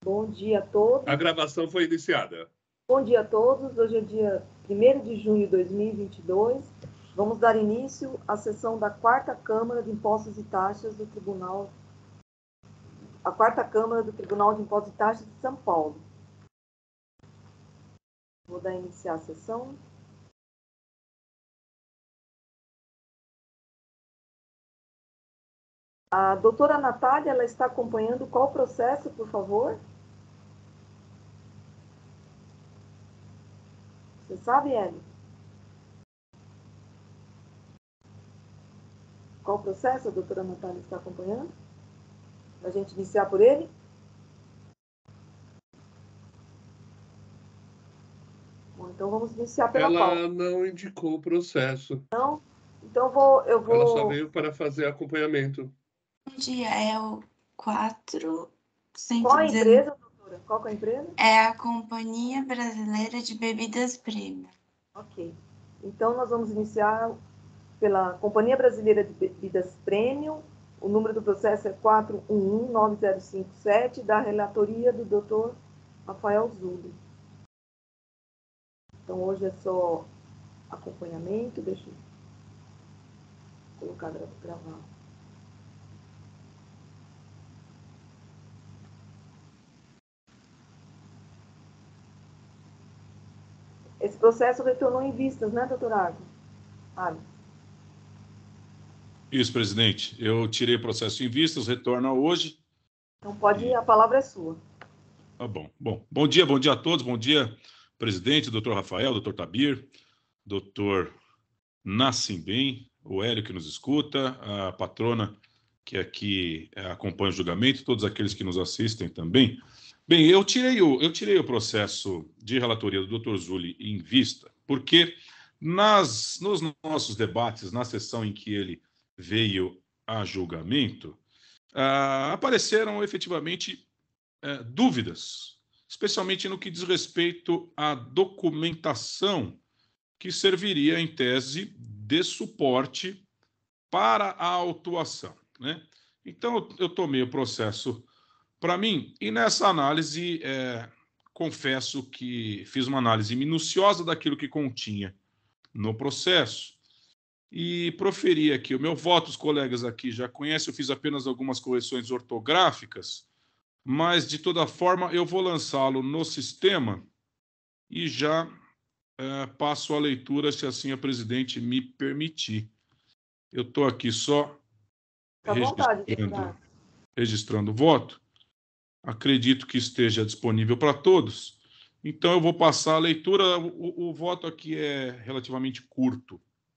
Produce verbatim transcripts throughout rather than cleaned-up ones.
Bom dia a todos. A gravação foi iniciada. Bom dia a todos. Hoje é dia primeiro de junho de dois mil e vinte e dois. Vamos dar início à sessão da quarta Câmara de Impostos e Taxas do Tribunal, a quarta Câmara do Tribunal de Impostos e Taxas de São Paulo. Vou dar iniciar a sessão. A doutora Natália, ela está acompanhando qual processo, por favor? Você sabe, Hélio? Qual processo a doutora Natália está acompanhando? Para a gente iniciar por ele? Bom, então vamos iniciar pela Ela pauta. não indicou o processo. Não? Então vou, eu vou... Ela só veio para fazer acompanhamento. Bom dia, é o quatro cento e dezenove. Qual a empresa, doutora? Qual é a empresa? É a Companhia Brasileira de Bebidas Premium. Ok. Então, nós vamos iniciar pela Companhia Brasileira de Bebidas Premium. O número do processo é quatro um um nove zero cinco sete, da relatoria do doutor Rafael Zulli. Então, hoje é só acompanhamento. Deixa eu colocar gravar. Esse processo retornou em vistas, né, doutor Argo? Argo. Isso, presidente. Eu tirei o processo em vistas, retorna hoje. Então, pode ir, e... a palavra é sua. Tá bom. Bom, bom dia, bom dia a todos. Bom dia, presidente, doutor Rafael, doutor Tabir, doutor Nascimbem, o Hélio que nos escuta, a patrona que aqui acompanha o julgamento, todos aqueles que nos assistem também. Bem, eu tirei o, eu tirei o processo de relatoria do doutor Zulli em vista, porque nas, nos nossos debates, na sessão em que ele veio a julgamento, ah, apareceram efetivamente eh, dúvidas, especialmente no que diz respeito à documentação que serviria, em tese, de suporte para a autuação, né? Então, eu tomei o processo para mim, e nessa análise, é, confesso que fiz uma análise minuciosa daquilo que continha no processo e proferi aqui o meu voto. Os colegas aqui já conhecem, eu fiz apenas algumas correções ortográficas, mas, de toda forma, eu vou lançá-lo no sistema e já é, passo a leitura, se assim a presidente me permitir. Eu estou aqui só Tá registrando, vontade, registrando o voto. Acredito que esteja disponível para todos. Então, eu vou passar a leitura. O, o voto aqui é relativamente curto.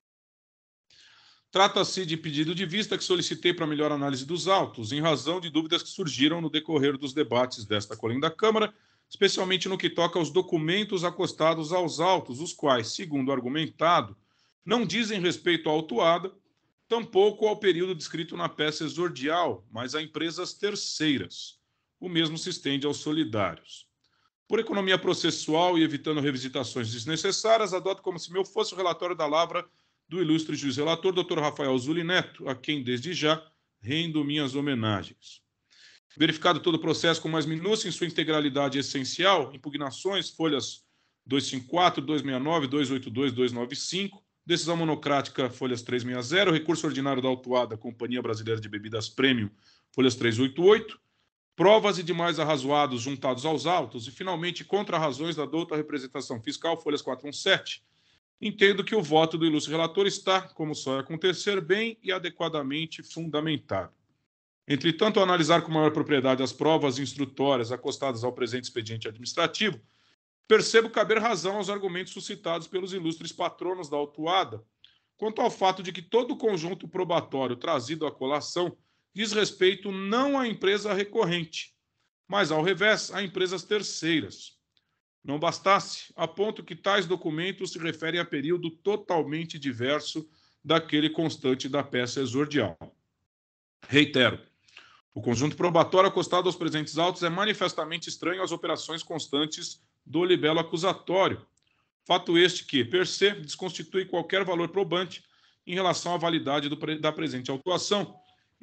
Trata-se de pedido de vista que solicitei para melhor análise dos autos, em razão de dúvidas que surgiram no decorrer dos debates desta colina da Câmara, especialmente no que toca aos documentos acostados aos autos, os quais, segundo argumentado, não dizem respeito à autuada, tampouco ao período descrito na peça exordial, mas a empresas terceiras. O mesmo se estende aos solidários. Por economia processual e evitando revisitações desnecessárias, adoto como se meu fosse o relatório da lavra do ilustre juiz relator, doutor Rafael Zulli Neto, a quem, desde já, rendo minhas homenagens. Verificado todo o processo com mais minúcia em sua integralidade essencial, impugnações, folhas duzentos e cinquenta e quatro, duzentos e sessenta e nove, duzentos e oitenta e dois, duzentos e noventa e cinco, decisão monocrática, folhas trezentos e sessenta, recurso ordinário da autuada Companhia Brasileira de Bebidas Premium, folhas trezentos e oitenta e oito, provas e demais arrazoados juntados aos autos e, finalmente, contra-razões da douta representação fiscal, folhas quatrocentos e dezessete. Entendo que o voto do ilustre relator está, como só acontecer, bem e adequadamente fundamentado. Entretanto, ao analisar com maior propriedade as provas instrutórias acostadas ao presente expediente administrativo, percebo caber razão aos argumentos suscitados pelos ilustres patronos da autuada, quanto ao fato de que todo o conjunto probatório trazido à colação diz respeito não à empresa recorrente, mas, ao revés, a empresas terceiras. Não bastasse, aponto que tais documentos se referem a período totalmente diverso daquele constante da peça exordial. Reitero, o conjunto probatório acostado aos presentes autos é manifestamente estranho às operações constantes do libelo acusatório, fato este que, per se, desconstitui qualquer valor probante em relação à validade do, da presente autuação,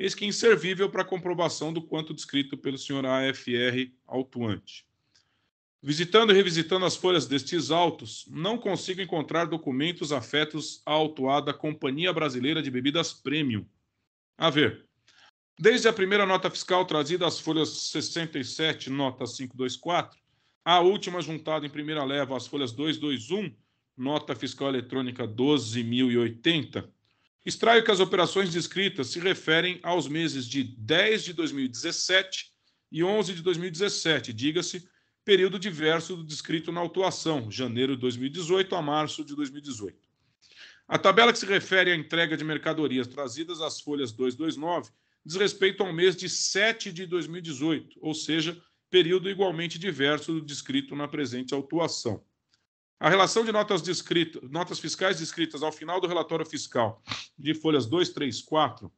eis que inservível para comprovação do quanto descrito pelo senhor A F R autuante. Visitando e revisitando as folhas destes autos, não consigo encontrar documentos afetos à autuada Companhia Brasileira de Bebidas Premium. A ver, desde a primeira nota fiscal trazida às folhas sessenta e sete, nota quinhentos e vinte e quatro, a última juntada em primeira leva às folhas duzentos e vinte e um, nota fiscal eletrônica doze mil e oitenta, extraio que as operações descritas se referem aos meses de dez de dois mil e dezessete e onze de dois mil e dezessete, diga-se, período diverso do descrito na autuação, janeiro de dois mil e dezoito a março de dois mil e dezoito. A tabela que se refere à entrega de mercadorias trazidas às folhas duzentos e vinte e nove diz respeito ao mês de sete de dois mil e dezoito, ou seja, período igualmente diverso do descrito na presente autuação. A relação de notas, descritas, notas fiscais descritas ao final do relatório fiscal de folhas duzentos e trinta e quatro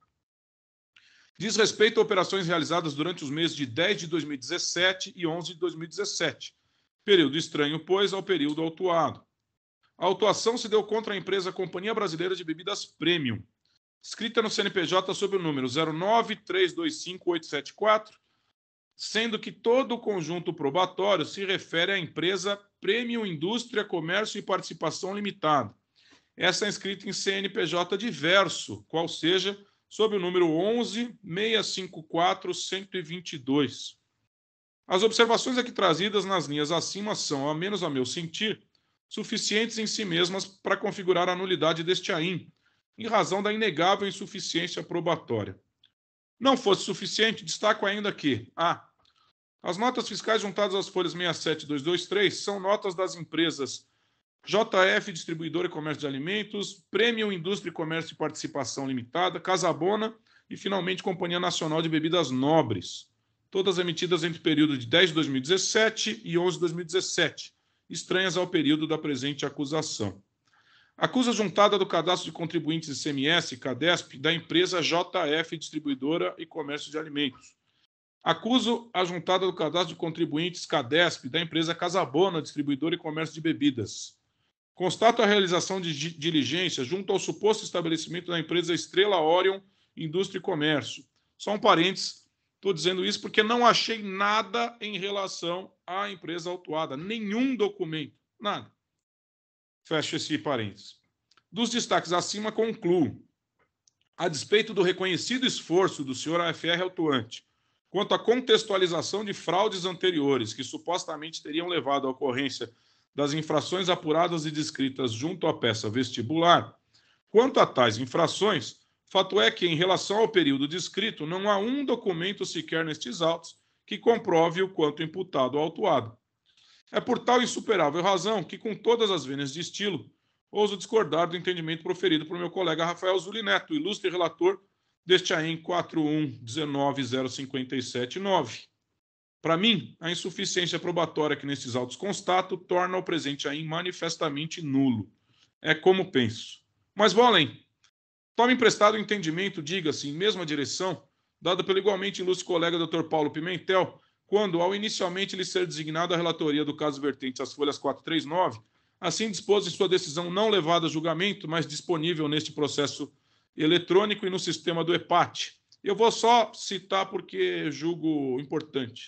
diz respeito a operações realizadas durante os meses de dez de dois mil e dezessete e onze de dois mil e dezessete, período estranho, pois, ao período autuado. A autuação se deu contra a empresa Companhia Brasileira de Bebidas Premium, escrita no C N P J sob o número zero nove três dois cinco oito sete quatro, sendo que todo o conjunto probatório se refere à empresa Premium Indústria, Comércio e Participação Limitada. Essa é inscrita em C N P J diverso, qual seja, sob o número onze seis cinco quatro um zero dois dois. As observações aqui trazidas nas linhas acima são, ao menos a meu sentir, suficientes em si mesmas para configurar a nulidade deste A I N, em razão da inegável insuficiência probatória. Não fosse suficiente, destaco ainda que a. As notas fiscais juntadas às folhas sessenta e sete mil duzentos e vinte e três são notas das empresas J F Distribuidora e Comércio de Alimentos, Premium Indústria e Comércio e Participação Limitada, Casabona e, finalmente, Companhia Nacional de Bebidas Nobres, todas emitidas entre o período de dez de dois mil e dezessete e onze de dois mil e dezessete, estranhas ao período da presente acusação. Acusa juntada do Cadastro de Contribuintes I C M S, CADESP, da empresa J F Distribuidora e Comércio de Alimentos. Acuso a juntada do Cadastro de Contribuintes, CADESP, da empresa Casabona Distribuidora e Comércio de Bebidas. Constato a realização de diligência junto ao suposto estabelecimento da empresa Estrela Orion Indústria e Comércio. Só um parênteses, estou dizendo isso porque não achei nada em relação à empresa autuada, nenhum documento, nada. Fecho esse parênteses. Dos destaques acima, concluo. A despeito do reconhecido esforço do senhor A F R autuante quanto à contextualização de fraudes anteriores que supostamente teriam levado à ocorrência das infrações apuradas e descritas junto à peça vestibular, quanto a tais infrações, fato é que, em relação ao período descrito, não há um documento sequer nestes autos que comprove o quanto imputado ao autuado. É por tal insuperável razão que, com todas as vênias de estilo, ouso discordar do entendimento proferido por meu colega Rafael Zuli Neto, ilustre relator deste A I N quatro um um nove zero cinco sete nove. Para mim, a insuficiência probatória que nestes autos constato torna o presente A I N manifestamente nulo. É como penso. Mas vou além. Tome emprestado o entendimento, diga-se, em mesma direção, dado pelo igualmente ilustre colega doutor Paulo Pimentel, quando, ao inicialmente lhe ser designado a relatoria do caso vertente às folhas quatrocentos e trinta e nove, assim dispôs em sua decisão não levada a julgamento, mas disponível neste processo eletrônico e no sistema do EPAT. Eu vou só citar porque julgo importante.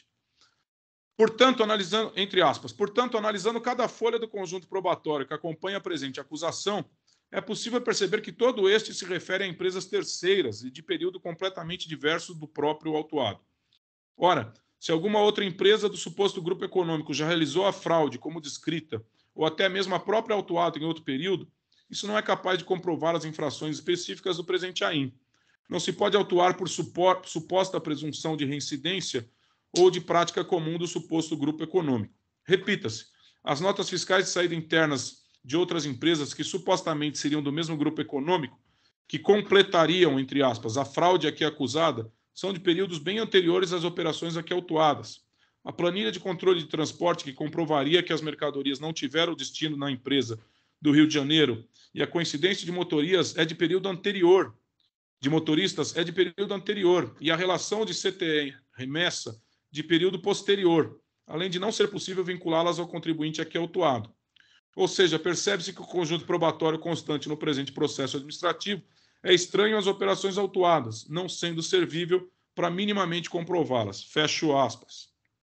Portanto, analisando, entre aspas, portanto, analisando cada folha do conjunto probatório que acompanha a presente acusação, é possível perceber que todo este se refere a empresas terceiras e de período completamente diverso do próprio autuado. Ora, se alguma outra empresa do suposto grupo econômico já realizou a fraude como descrita, ou até mesmo a própria autuada em outro período, isso não é capaz de comprovar as infrações específicas do presente A I N. Não se pode autuar por suposta presunção de reincidência ou de prática comum do suposto grupo econômico. Repita-se, as notas fiscais de saída internas de outras empresas que supostamente seriam do mesmo grupo econômico, que completariam, entre aspas, a fraude aqui acusada, são de períodos bem anteriores às operações aqui autuadas. A planilha de controle de transporte que comprovaria que as mercadorias não tiveram destino na empresa do Rio de Janeiro e a coincidência de motorias é de período anterior, de motoristas é de período anterior, e a relação de C T E remessa de período posterior, além de não ser possível vinculá-las ao contribuinte aqui autuado. Ou seja, percebe-se que o conjunto probatório constante no presente processo administrativo é estranho às operações autuadas, não sendo servível para minimamente comprová-las. Fecho aspas.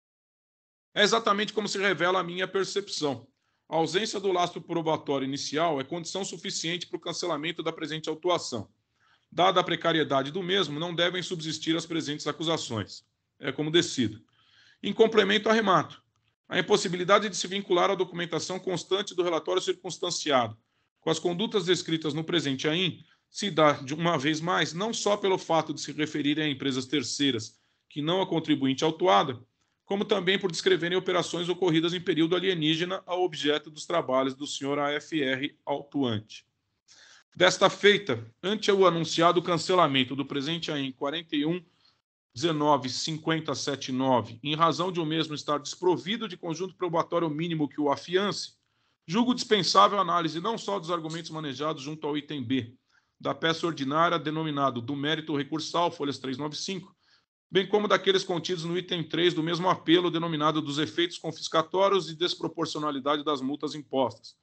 É exatamente como se revela a minha percepção. A ausência do lastro probatório inicial é condição suficiente para o cancelamento da presente autuação. Dada a precariedade do mesmo, não devem subsistir as presentes acusações. É como decido. Em complemento, arremato. A impossibilidade de se vincular à documentação constante do relatório circunstanciado com as condutas descritas no presente A I N se dá, de uma vez mais, não só pelo fato de se referirem a empresas terceiras que não a contribuinte autuada, como também por descreverem operações ocorridas em período alienígena ao objeto dos trabalhos do senhor A F R autuante. Desta feita, ante o anunciado cancelamento do presente A I N quarenta e um, dezenove, cinquenta, setenta e nove, em razão de o mesmo estar desprovido de conjunto probatório mínimo que o afiance, julgo dispensável a análise não só dos argumentos manejados junto ao item B da peça ordinária denominado do mérito recursal, folhas trezentos e noventa e cinco, bem como daqueles contidos no item três do mesmo apelo denominado dos efeitos confiscatórios e desproporcionalidade das multas impostas,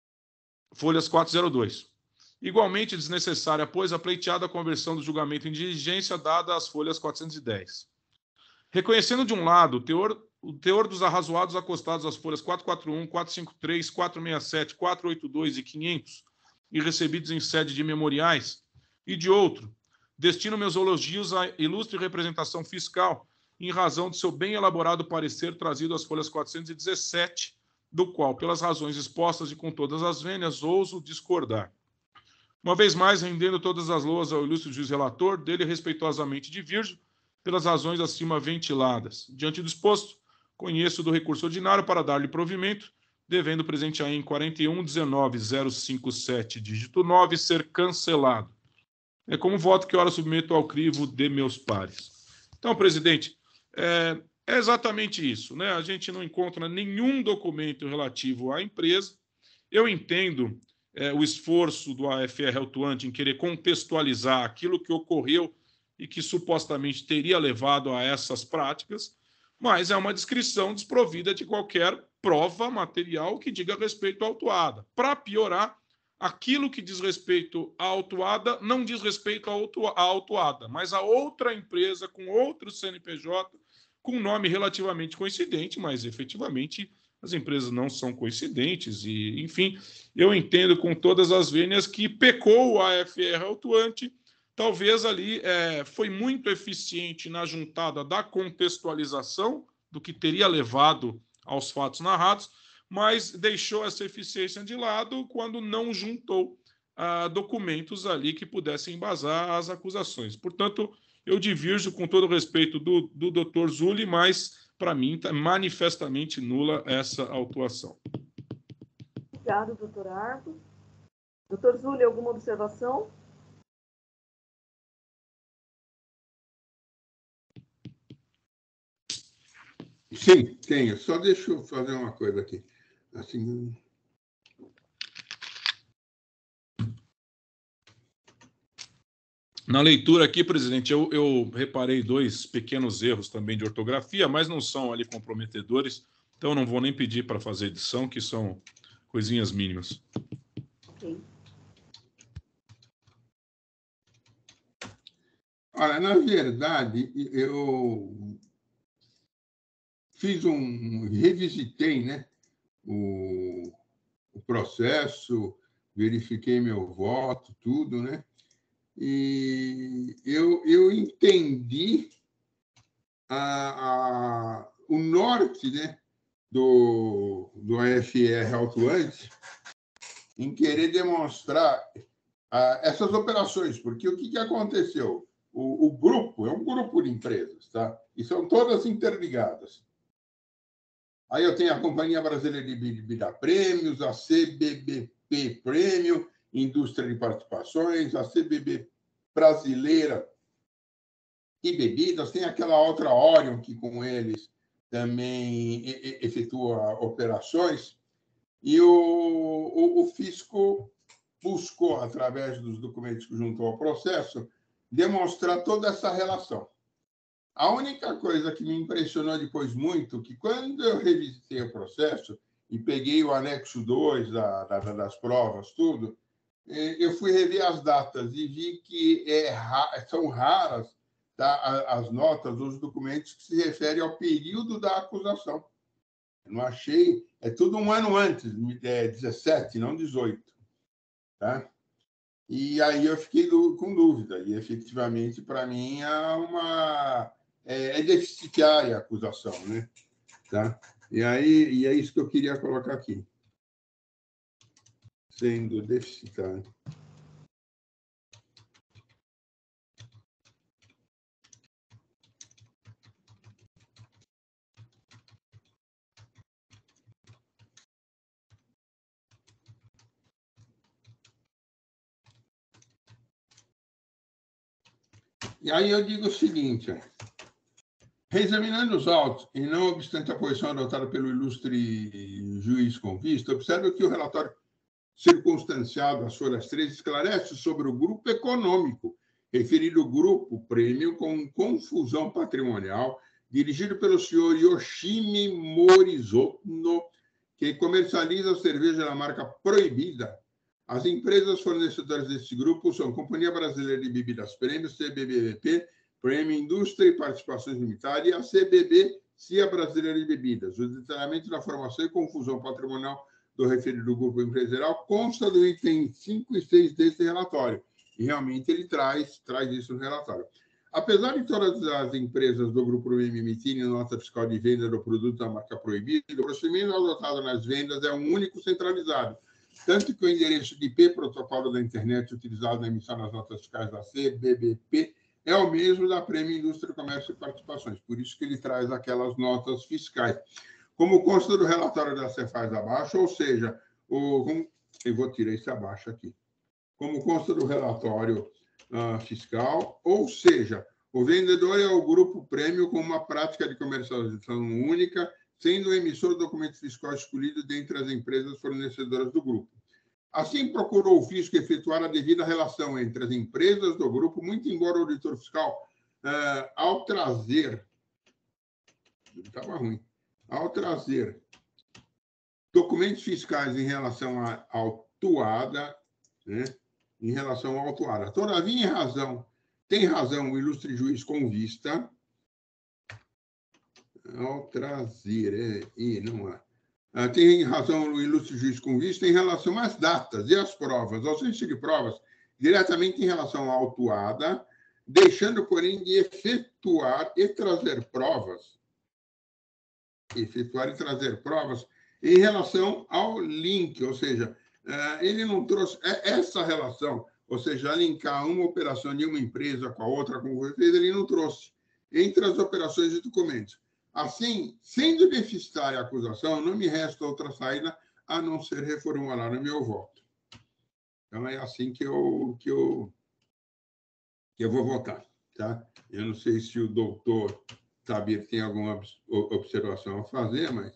folhas quatrocentos e dois. Igualmente desnecessária, pois, a pleiteada conversão do julgamento em diligência dada às folhas quatrocentos e dez. Reconhecendo, de um lado, o teor, o teor dos arrazoados acostados às folhas quatrocentos e quarenta e um, quatrocentos e cinquenta e três, quatrocentos e sessenta e sete, quatrocentos e oitenta e dois e quinhentos, e recebidos em sede de memoriais, e, de outro, destino meus elogios à ilustre representação fiscal, em razão de seu bem elaborado parecer trazido às folhas quatrocentos e dezessete, do qual, pelas razões expostas e com todas as vênias, ouso discordar. Uma vez mais, rendendo todas as loas ao ilustre juiz relator, dele respeitosamente divirjo, pelas razões acima ventiladas. Diante do exposto, conheço do recurso ordinário para dar-lhe provimento, devendo o presente A I N quarenta e um, dezenove, zero cinco sete, dígito nove, ser cancelado. É como voto que ora submeto ao crivo de meus pares. Então, presidente, é, é exatamente isso, né? A gente não encontra nenhum documento relativo à empresa. Eu entendo é, o esforço do A F R autuante em querer contextualizar aquilo que ocorreu e que supostamente teria levado a essas práticas, mas é uma descrição desprovida de qualquer prova material que diga respeito à autuada. Para piorar, aquilo que diz respeito à autuada não diz respeito à autuada, mas a outra empresa com outro C N P J, com nome relativamente coincidente, mas efetivamente as empresas não são coincidentes. E, enfim, eu entendo com todas as vênias que pecou o A F R autuante. Talvez ali é, foi muito eficiente na juntada da contextualização do que teria levado aos fatos narrados, mas deixou essa eficiência de lado quando não juntou ah, documentos ali que pudessem embasar as acusações. Portanto, eu divirjo com todo o respeito do, do doutor Zulli, mas, para mim, está manifestamente nula essa autuação. Obrigado, doutor Argos. Doutor Zulli, alguma observação? Sim, tenho. Só deixa eu fazer uma coisa aqui. Assim... Na leitura aqui, presidente, eu, eu reparei dois pequenos erros também de ortografia, mas não são ali comprometedores, então não vou nem pedir para fazer edição, que são coisinhas mínimas. Ok. Olha, na verdade, eu fiz um... revisitei, né, o, o processo, verifiquei meu voto, tudo, né? E eu, eu entendi a, a, o norte, né, do, do A F R autuante em querer demonstrar a, essas operações, porque o que, que aconteceu? O, o grupo é um grupo de empresas, tá? E são todas interligadas. Aí eu tenho a Companhia Brasileira de Bebida Prêmios, a C B B P Prêmio, Indústria de Participações, a C B B Brasileira e Bebidas, tem aquela outra Orion que com eles também efetua operações, e o, o, o fisco buscou, através dos documentos que juntou ao processo, demonstrar toda essa relação. A única coisa que me impressionou depois muito, que quando eu revisitei o processo e peguei o anexo dois da, da, das provas, tudo, eu fui rever as datas e vi que é, são raras, tá, as notas, os documentos que se referem ao período da acusação. Eu não achei... É tudo um ano antes, é dezessete, não dezoito. Tá? E aí eu fiquei do, com dúvida. E, efetivamente, para mim, é, uma, é, é deficitária a acusação. Né? Tá? E, aí, e é isso que eu queria colocar aqui. Sendo deficitário. E aí eu digo o seguinte, reexaminando os autos, e não obstante a posição adotada pelo ilustre juiz com vista, observa que o relatório circunstanciado às folhas três esclarece sobre o grupo econômico, referido ao grupo prêmio com confusão patrimonial, dirigido pelo senhor Yoshimi Morizono, que comercializa a cerveja da marca Proibida. As empresas fornecedoras desse grupo são Companhia Brasileira de Bebidas Prêmio, C B B V P, Prêmio Indústria e Participações Limitada, e a C B B, C I A Brasileira de Bebidas. O detalhamento da formação e confusão patrimonial do referido grupo empresarial consta do item cinco e seis desse relatório. E, realmente, ele traz, traz isso no relatório. Apesar de todas as empresas do grupo Prêmio emitirem nota fiscal de venda do produto da marca Proibida, o procedimento adotado nas vendas é um único centralizado, tanto que o endereço de I P, protocolo da internet utilizado na emissão das notas fiscais da C B B P, é o mesmo da Prêmio Indústria, Comércio e Participações. Por isso que ele traz aquelas notas fiscais. Como consta do relatório da Cefaz abaixo, ou seja, o, eu vou tirar esse abaixo aqui. Como consta do relatório uh, fiscal, ou seja, o vendedor é o grupo Prêmio com uma prática de comercialização única, sendo o emissor do documento fiscal escolhido dentre as empresas fornecedoras do grupo. Assim, procurou o fisco efetuar a devida relação entre as empresas do grupo, muito embora o auditor fiscal, uh, ao trazer... Estava ruim. Ao trazer documentos fiscais em relação à autuada, né, em relação à autuada. Todavia, em razão, tem razão o ilustre juiz com vista, ao trazer, é, e não há. Ah, tem razão o ilustre juiz com vista em relação às datas e às provas, ao ausência de provas, diretamente em relação à autuada, deixando, porém, de efetuar e trazer provas, efetuar e trazer provas em relação ao link, ou seja, ele não trouxe essa relação, ou seja, linkar uma operação de uma empresa com a outra, como foi feito, ele não trouxe entre as operações e documentos. Assim, sendo deficitária a acusação, não me resta outra saída a não ser reformular o meu voto. Então, é assim que eu, que eu, que eu vou votar. Tá? Eu não sei se o doutor Tabir tem alguma observação a fazer, mas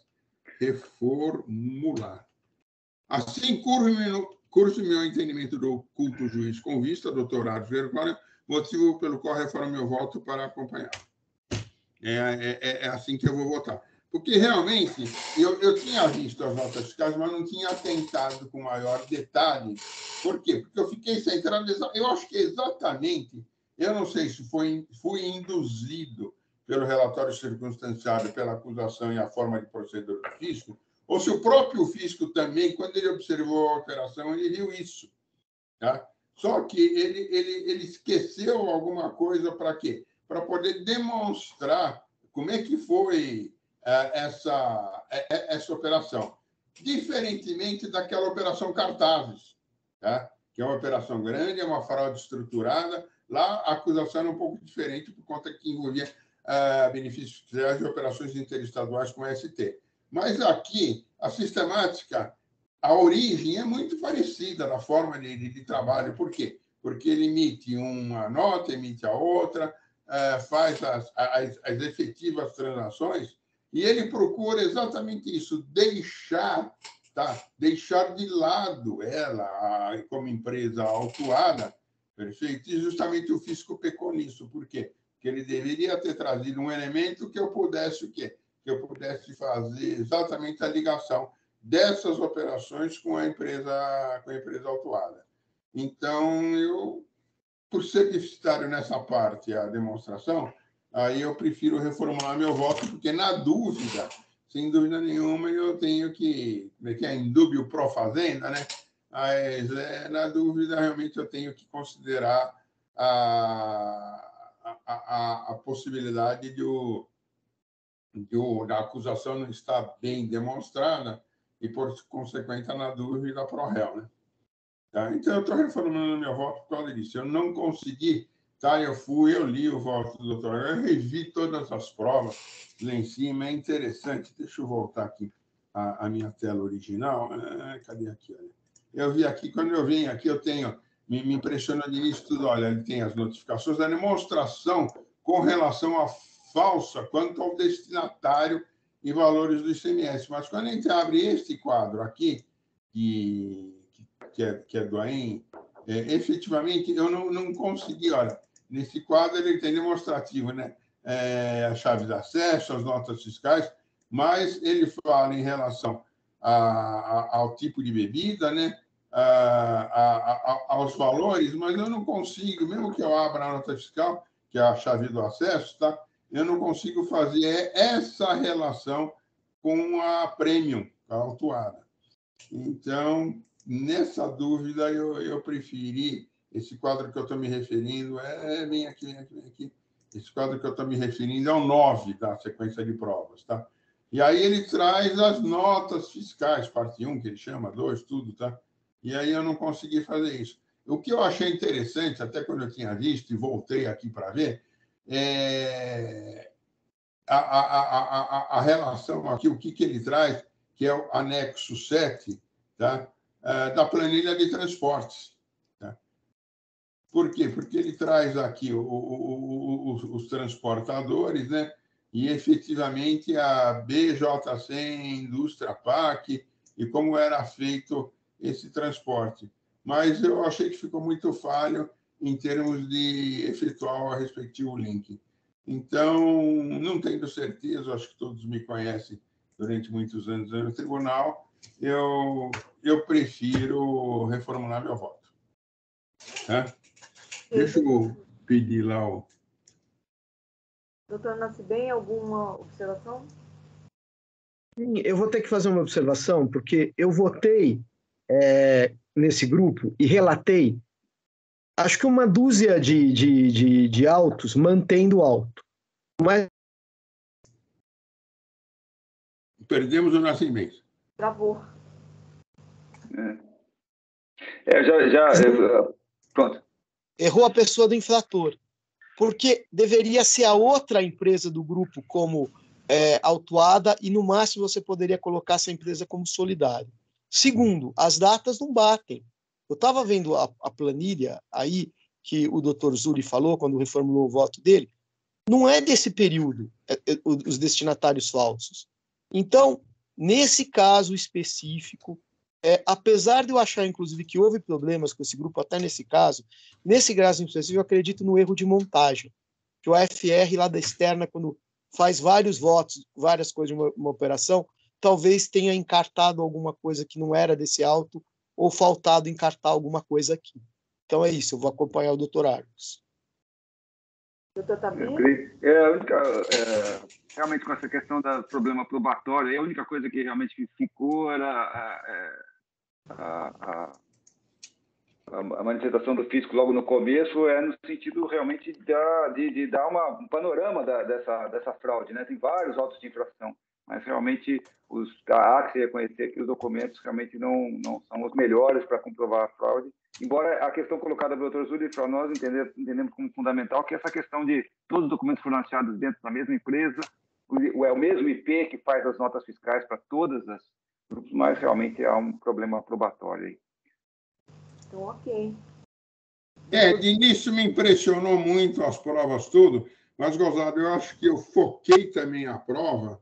reformular. Assim, curso meu entendimento do culto juiz com vista, doutor Arthur Vergónia, motivo pelo qual reformo meu voto para acompanhar. É, é, é assim que eu vou votar. Porque, realmente, eu, eu tinha visto as notas fiscais, mas não tinha atentado com maior detalhe. Por quê? Porque eu fiquei centrado... Eu acho que exatamente... Eu não sei se foi, fui induzido pelo relatório circunstanciado, pela acusação e a forma de proceder do fisco, ou se o próprio fisco também, quando ele observou a operação, ele viu isso. Tá? Só que ele, ele, ele esqueceu alguma coisa para quê? Para poder demonstrar como é que foi é, essa, é, essa operação. Diferentemente daquela operação Cartazes, tá? Que é uma operação grande, é uma fraude estruturada. Lá, a acusação era um pouco diferente, por conta que envolvia uh, benefícios fiscais de operações interestaduais com a S T. Mas aqui, a sistemática, a origem é muito parecida na forma de, de, de trabalho. Por quê? Porque ele emite uma nota, emite a outra, uh, faz as, as, as efetivas transações, e ele procura exatamente isso, deixar, tá? deixar de lado ela, a, como empresa autuada, perfeito? E justamente o fisco pecou nisso. Por quê? Porque ele deveria ter trazido um elemento que eu pudesse o quê? Que eu pudesse fazer exatamente a ligação dessas operações com a empresa, com a empresa autuada. Então, eu, por ser deficitário nessa parte, a demonstração, aí eu prefiro reformular meu voto, porque, na dúvida, sem dúvida nenhuma, eu tenho que, como é que é, indúbio pro fazenda, né? Mas, é, na dúvida, realmente, eu tenho que considerar a, a, a, a possibilidade de o, de o, da acusação não estar bem demonstrada e, por consequência, na dúvida, pro réu, né? Tá? Então, eu estou reformulando meu voto por causa disso. Eu não consegui, tá? Eu fui, eu li o voto do doutor, eu revi todas as provas lá em cima, é interessante. Deixa eu voltar aqui a, a minha tela original. Ah, cadê aqui? Olha. Eu vi aqui, quando eu venho aqui, eu tenho, me, me impressionou de início tudo, olha, ele tem as notificações da demonstração com relação à falsa quanto ao destinatário e valores do I C M S. Mas quando a gente abre este quadro aqui, que que é, que é do A E M, é, efetivamente, eu não, não consegui, olha, nesse quadro ele tem demonstrativo, né? É, a chave de acesso, as notas fiscais, mas ele fala em relação a, a, ao tipo de bebida, né? A, a, a, aos valores, mas eu não consigo, mesmo que eu abra a nota fiscal, que é a chave do acesso, tá? Eu não consigo fazer essa relação com a premium, a autuada. Então, nessa dúvida, eu, eu preferi esse quadro que eu estou me referindo, é, vem aqui, vem aqui, vem aqui. Esse quadro que eu estou me referindo é o nove da sequência de provas, tá? E aí ele traz as notas fiscais, parte um, que ele chama, dois, tudo, tá? E aí eu não consegui fazer isso. O que eu achei interessante, até quando eu tinha visto e voltei aqui para ver, é a, a, a, a, a relação aqui, o que, que ele traz, que é o anexo sete, tá? Da planilha de transportes. Tá? Por quê? Porque ele traz aqui o, o, o, os, os transportadores, né? E, efetivamente, a B J C, Indústria P A C, e como era feito esse transporte. Mas eu achei que ficou muito falho em termos de efetuar o respectivo link. Então, não tenho certeza, acho que todos me conhecem durante muitos anos no tribunal, eu, eu prefiro reformular meu voto. Tá? Deixa eu pedir lá o... Doutor Nascibem, alguma observação? Eu vou ter que fazer uma observação, porque eu votei é, nesse grupo e relatei, acho que uma dúzia de, de, de, de autos mantendo alto. Mas... Perdemos o Nascimento. Travou. É, é já, já eu, pronto. Errou a pessoa do infrator, porque deveria ser a outra empresa do grupo como é, autuada e, no máximo, você poderia colocar essa empresa como solidária. Segundo, as datas não batem. Eu estava vendo a, a planilha aí que o doutor Zuri falou quando reformulou o voto dele, não é desse período, é, é, os destinatários falsos. Então, nesse caso específico, É, apesar de eu achar, inclusive, que houve problemas com esse grupo, até nesse caso, nesse caso específico, eu acredito no erro de montagem, que o A F R lá da externa, quando faz vários votos, várias coisas de uma, uma operação, talvez tenha encartado alguma coisa que não era desse auto, ou faltado encartar alguma coisa aqui. Então é isso, eu vou acompanhar o doutor Argos. Doutor Tabir? É, a única, é, realmente, com essa questão do problema probatório, a única coisa que realmente ficou era é, a, a, a manifestação do físico logo no começo, é no sentido realmente de, de, de dar uma, um panorama da, dessa, dessa fraude, né? Tem vários autos de infração, mas realmente os, a AXE reconhecer que os documentos realmente não, não são os melhores para comprovar a fraude, embora a questão colocada pelo doutor Zuri, nós entendemos, entendemos como fundamental que essa questão de todos os documentos foram achados dentro da mesma empresa, é o mesmo I P que faz as notas fiscais para todas as grupos, mas realmente há um problema probatório aí. Então, ok. É, de início me impressionou muito as provas tudo, mas, Gozado, eu acho que eu foquei também a prova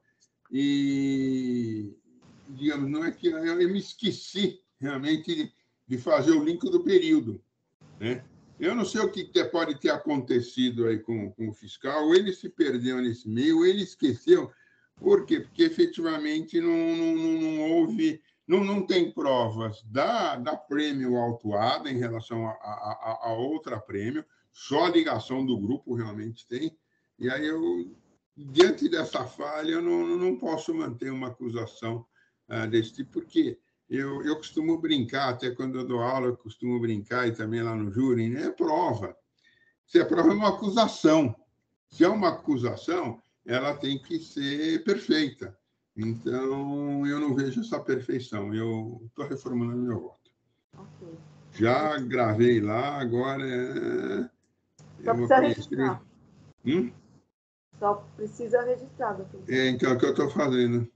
e, digamos, não é que eu me esqueci realmente de, de fazer o link do período, né? Eu não sei o que pode ter acontecido aí com, com o fiscal, ou ele se perdeu nesse meio, ou ele esqueceu. Por quê? Porque, efetivamente, não, não, não houve não, não tem provas da, da prêmio autuada em relação a, a, a outra prêmio, só a ligação do grupo realmente tem. E aí, eu, diante dessa falha, eu não, não posso manter uma acusação uh, desse tipo, porque eu, eu costumo brincar, até quando eu dou aula, eu costumo brincar, e também lá no júri, né? É prova. Se a prova é uma acusação, se é uma acusação, ela tem que ser perfeita. Então, eu não vejo essa perfeição. Eu estou reformulando meu voto. Ok. Já gravei lá, agora é... Só eu vou precisa preencher. registrar. Hum? Só precisa registrar, doutor. É, então, é o que eu estou fazendo.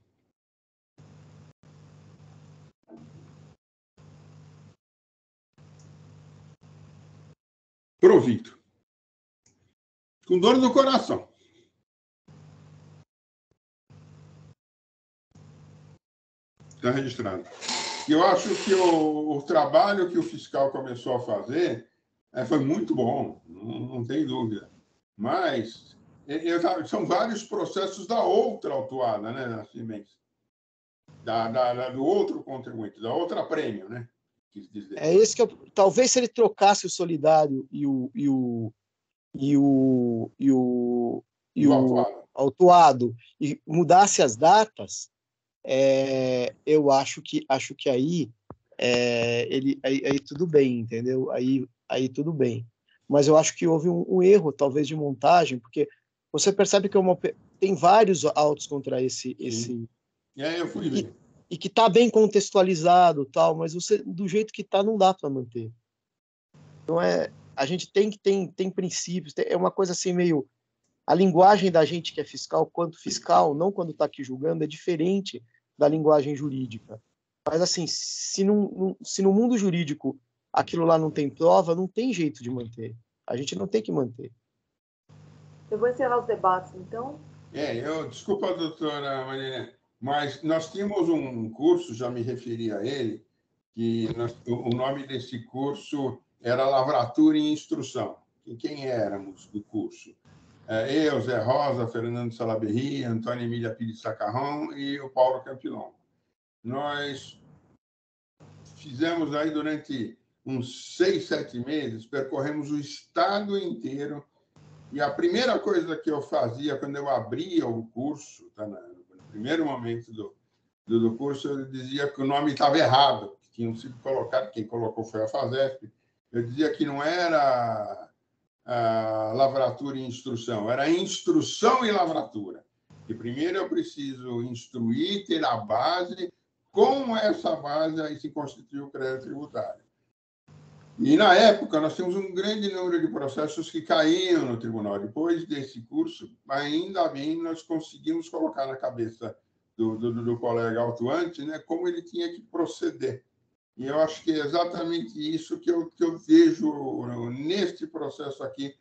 Provido. Com dor no coração. Está registrado. Eu acho que o, o trabalho que o fiscal começou a fazer é, foi muito bom, não, não tem dúvida. Mas é, é, são vários processos da outra autuada, né, Nascimento? Da, da, da, do outro contribuinte, da outra prêmio, né? Quis dizer. É esse que eu, talvez se ele trocasse o solidário e o e o e o e o, e Do o autuado. autuado e mudasse as datas, é, eu acho que acho que aí é, ele aí, aí tudo bem, entendeu? Aí aí tudo bem. Mas eu acho que houve um, um erro, talvez, de montagem, porque você percebe que é uma, tem vários autos contra esse Sim. esse E aí eu fui ver. e, e que está bem contextualizado, tal, mas você do jeito que está não dá para manter. Então é, a gente tem que tem tem princípios, tem, é uma coisa assim meio a linguagem da gente que é fiscal, quanto fiscal, não quando está aqui julgando, é diferente da linguagem jurídica. Mas assim, se, não, se no mundo jurídico aquilo lá não tem prova, não tem jeito de manter. A gente não tem que manter. Eu vou encerrar os debates, então. É, eu, desculpa, doutora Maria, mas nós tínhamos um curso, já me referi a ele, que nós, o nome desse curso era Lavratura e Instrução. E quem éramos do curso? Eu, Zé Rosa, Fernando Salaberry, Antônio Emília Pires Sacarrão e o Paulo Campilon. Nós fizemos aí durante uns seis, sete meses, percorremos o estado inteiro. E a primeira coisa que eu fazia quando eu abria o curso, tá, no primeiro momento do, do, do curso, eu dizia que o nome estava errado, que tinham sido colocados, quem colocou foi a FASESP. Eu dizia que não era a lavratura e instrução, era instrução e lavratura. Que primeiro eu preciso instruir, ter a base, com essa base aí se constitui o crédito tributário. E, na época, nós tínhamos um grande número de processos que caíam no tribunal. Depois desse curso, ainda bem, nós conseguimos colocar na cabeça do, do, do colega autuante, né, como ele tinha que proceder. E eu acho que é exatamente isso que eu, que eu vejo neste processo aqui.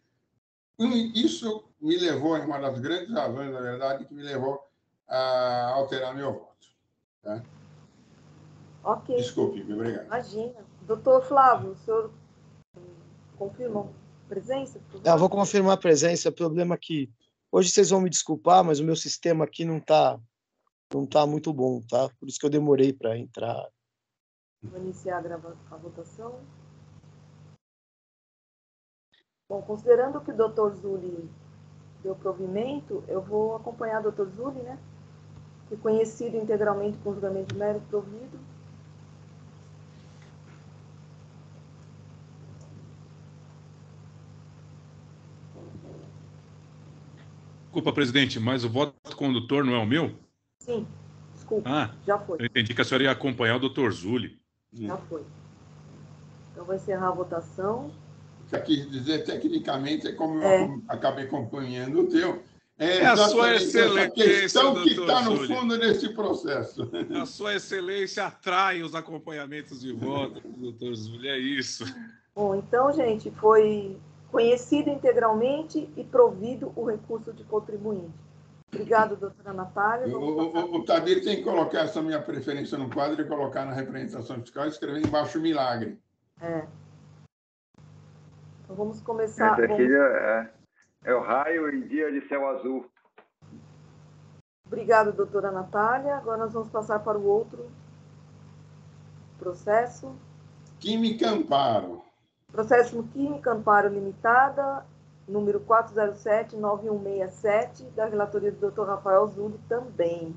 Isso me levou, é uma das grandes razões, na verdade, que me levou a alterar meu voto. Tá? Ok. Desculpe, obrigado. Imagina. Doutor Flávio, o senhor confirma presença? Eu vou confirmar a presença. O problema é que hoje vocês vão me desculpar, mas o meu sistema aqui não está não tá muito bom, tá? Por isso que eu demorei para entrar. Vou iniciar a, grava... a votação. Bom, considerando que o doutor Zuli deu provimento, eu vou acompanhar o doutor Zuli, né? Que conhecido integralmente com julgamento de mérito provido. Desculpa, presidente, mas o voto condutor não é o meu? Sim, desculpa, Ah, já foi. eu entendi que a senhora ia acompanhar o doutor Zuli. Já foi. Então, vou encerrar a votação. Já quis dizer, tecnicamente, é como É. eu acabei acompanhando o teu. É, É a sua exatamente essa excelência, questão que doutor está no Zuli. fundo desse processo. A sua excelência atrai os acompanhamentos de voto, doutor Zuli, é isso. Bom, então, gente, foi conhecido integralmente e provido o recurso de contribuinte. Obrigado, doutora Natália. O, o, o Tabir tem que colocar essa minha preferência no quadro e colocar na representação fiscal e escrever embaixo milagre. É. Então, vamos começar. Esse aqui vamos... é, é o raio em dia de céu azul. Obrigado, doutora Natália. Agora nós vamos passar para o outro processo. Química Amparo. Processo Química Amparo Limitada, número quatro zero sete nove um seis sete, da relatoria do doutor Rafael Zulli também.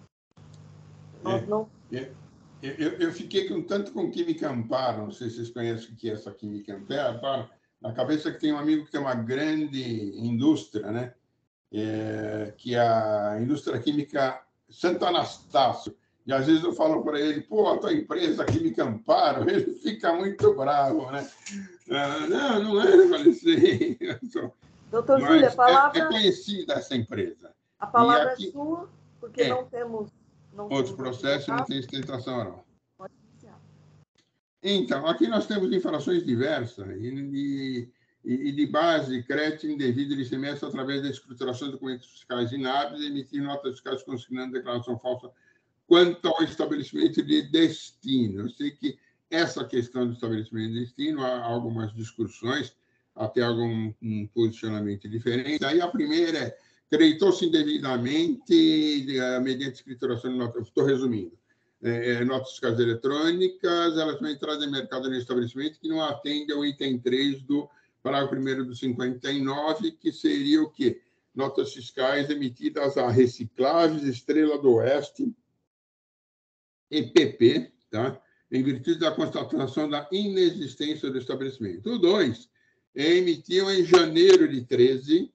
Nós É, não... é, eu, eu fiquei com tanto com Química Amparo, não sei se vocês conhecem o que é essa Química Amparo, na cabeça que tem um amigo que tem uma grande indústria, né? É, que é a indústria química Santo Anastácio. E às vezes eu falo para ele, pô, a tua empresa Química Amparo, ele fica muito bravo, né? Ah, não, não é, eu falei assim. Doutor Zulli, a palavra... É, é conhecida essa empresa. A palavra aqui, é sua, porque é, não temos... Não outros temos processos não tem sustentação oral. Pode iniciar. Então, aqui nós temos infrações diversas e, e, e de base, crédito indevido de semestre através da escrituração de documentos fiscais inábeis e emitir notas fiscais consignando declaração falsa quanto ao estabelecimento de destino. Eu sei que essa questão do estabelecimento de destino há algumas discussões, até algum um posicionamento diferente. Aí a primeira é creditou-se indevidamente mediante escrituração de notas. Estou resumindo. É, notas fiscais eletrônicas, elas também trazem mercado no estabelecimento que não atende ao item três do parágrafo primeiro do cinquenta e nove, que seria o quê? Notas fiscais emitidas a Recicláveis, Estrela do Oeste, E P P, tá? Em virtude da constatação da inexistência do estabelecimento. O dois, emitiam em janeiro de treze,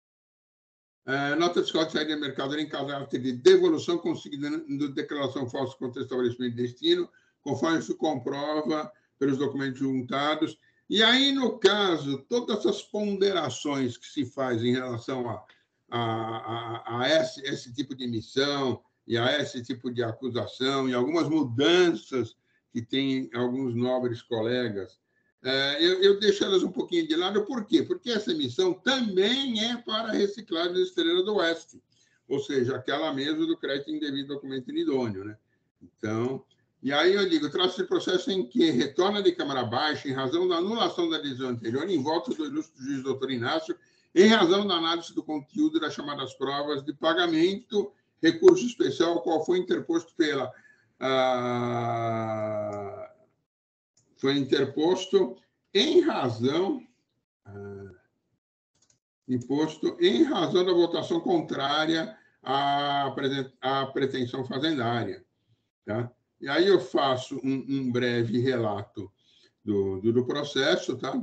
Uh, nota fiscal de saída de mercado em caráter de devolução consignando declaração falsa contra o estabelecimento de destino, conforme se comprova pelos documentos juntados. E aí, no caso, todas essas ponderações que se faz em relação a, a, a, a esse, esse tipo de emissão e a esse tipo de acusação e algumas mudanças que tem alguns nobres colegas, Eu, eu deixo elas um pouquinho de lado. Por quê? Porque essa emissão também é para reciclagem da Estrela do Oeste, ou seja, aquela mesma do crédito indevido documento inidôneo, né? Então, e aí eu digo, trata-se de processo em que retorna de Câmara Baixa em razão da anulação da decisão anterior, em voto do ilustre juiz doutor Inácio, em razão da análise do conteúdo das chamadas provas de pagamento, recurso especial, qual foi interposto pela... Ah, foi interposto em razão ah, imposto em razão da votação contrária à, à pretensão fazendária, tá? E aí eu faço um, um breve relato do, do, do processo, tá?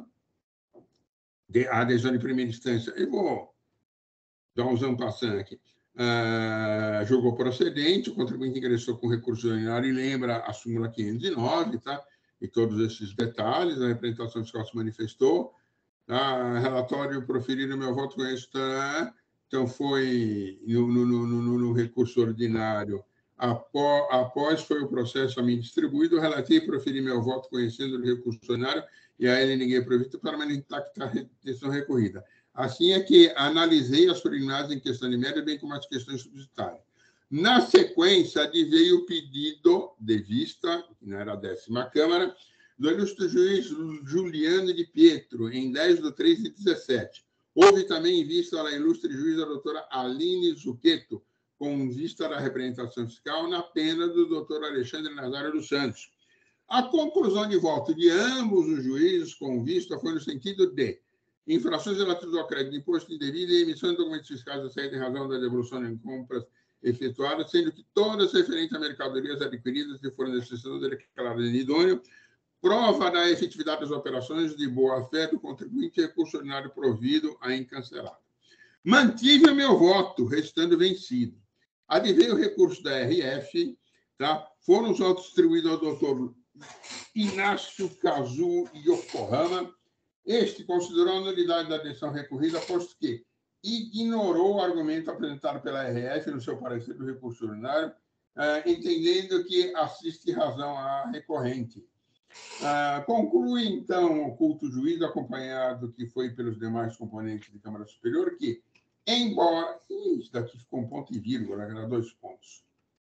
De, a adesão de primeira instância. Eu vou dar um zampassant aqui. Uh, julgou procedente, o contribuinte ingressou com recurso ordinário e lembra a súmula quinhentos e nove, tá? E todos esses detalhes, a representação fiscal se manifestou, tá? Relatório proferido, meu voto com isso, tá? Então, foi no, no, no, no, no recurso ordinário, após, após foi o processo a mim distribuído, relatei e proferi meu voto conhecendo o recurso ordinário e a ele ninguém previsto para manifestar que está a decisão recorrida. Assim é que analisei as preliminares em questão de média, bem como as questões subsidiárias. Na sequência, advei o pedido de vista, que não era a décima Câmara, do ilustre juiz Juliano de Pietro, em dez de três de dezessete. Houve também em vista da ilustre juíza doutora Aline Zucchetto, com vista da representação fiscal, na pena do doutor Alexandre Nazário dos Santos. A conclusão de voto de ambos os juízes com vista foi no sentido de infrações relativas ao crédito de imposto indevido e emissão de documentos fiscais a saída em razão da devolução de compras efetuadas, sendo que todas referentes a mercadorias adquiridas que foram necessárias declaradas inidôneo, prova da efetividade das operações de boa-fé do contribuinte e recurso ordinário provido a incancelado. Mantive o meu voto, restando vencido. Advei o recurso da R F, tá? Foram os votos distribuídos ao doutor Inácio Kazu Yokohama. Este considerou a nulidade da decisão recorrida, posto que ignorou o argumento apresentado pela R F no seu parecer do recurso ordinário, uh, entendendo que assiste razão à recorrente. Uh, conclui, então, o culto juiz, acompanhado que foi pelos demais componentes de Câmara Superior, que, embora... Isso daqui ficou um ponto e vírgula, era dois pontos.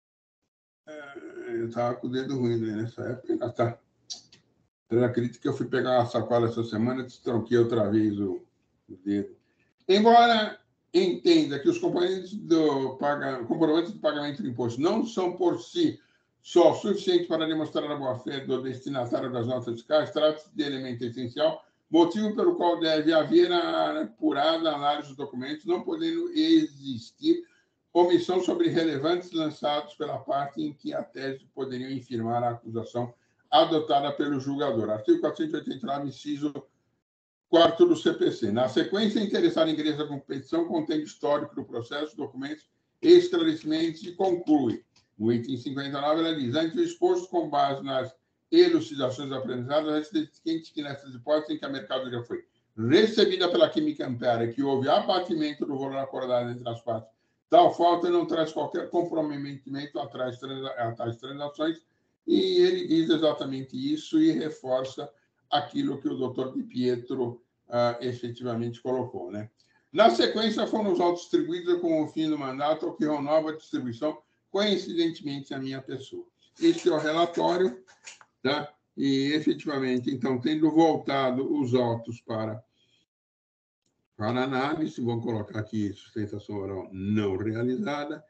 Uh, eu estava com o dedo ruim nessa época, ainda está. Pela crítica, eu fui pegar uma sacola essa semana e destronquei outra vez o, o dedo. Embora entenda que os componentes do paga, comprovantes de pagamento de imposto não são por si só suficiente para demonstrar a boa-fé do destinatário das notas fiscais, trata-se de elemento essencial, motivo pelo qual deve haver a apurada análise dos documentos, não podendo existir omissão sobre relevantes lançados pela parte em que a tese poderia infirmar a acusação adotada pelo julgador. Artigo quatrocentos e oitenta e nove, inciso quarto do C P C. Na sequência, interessado em ingressa da competição contém histórico do processo, documentos e esclarecimentos e conclui. No item cinquenta e nove, ela diz, antes do exposto com base nas elucidações apresentadas, é seguinte que nessas hipóteses em que a mercadoria foi recebida pela Química Ampere, que houve abatimento do valor acordado entre as partes, tal falta não traz qualquer comprometimento a tais transações, e ele diz exatamente isso e reforça aquilo que o doutor Di Pietro uh, efetivamente colocou, né? Na sequência, foram os autos distribuídos com o fim do mandato, ocorreu nova distribuição, coincidentemente, a minha pessoa. Este é o relatório, tá? E, efetivamente, então, tendo voltado os autos para, para análise, vamos colocar aqui sustentação oral não realizada,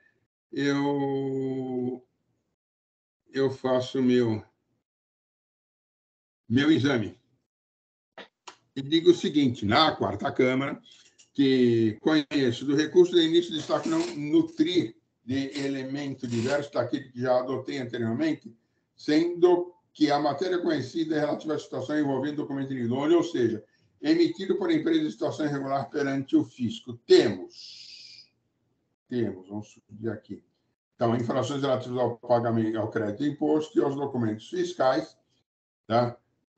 eu, eu faço meu, meu exame. E digo o seguinte, na quarta Câmara, que conheço do recurso de início de destaque não nutrir de elemento diverso daquele que já adotei anteriormente, sendo que a matéria conhecida é relativa à situação envolvendo documento idôneo, ou seja, emitido por empresa em situação irregular perante o fisco. Temos, temos, vamos subir aqui, então, infrações relativas ao pagamento, ao crédito de imposto e aos documentos fiscais, tá?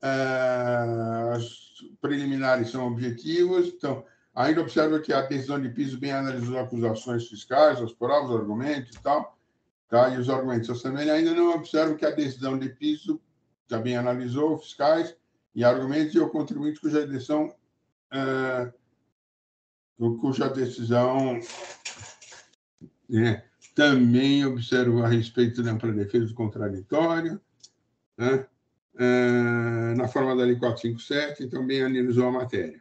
As preliminares são objetivos, então, ainda observa que a decisão de piso bem analisou as acusações fiscais, as provas, os argumentos e tal, tá? E os argumentos se assemelham. Ainda não observa que a decisão de piso também analisou fiscais e argumentos e o contribuinte cuja decisão, é, cuja decisão é, também observa a respeito da ampla defesa do contraditório, né? É, na forma da Lei quatrocentos e cinquenta e sete, também analisou a matéria.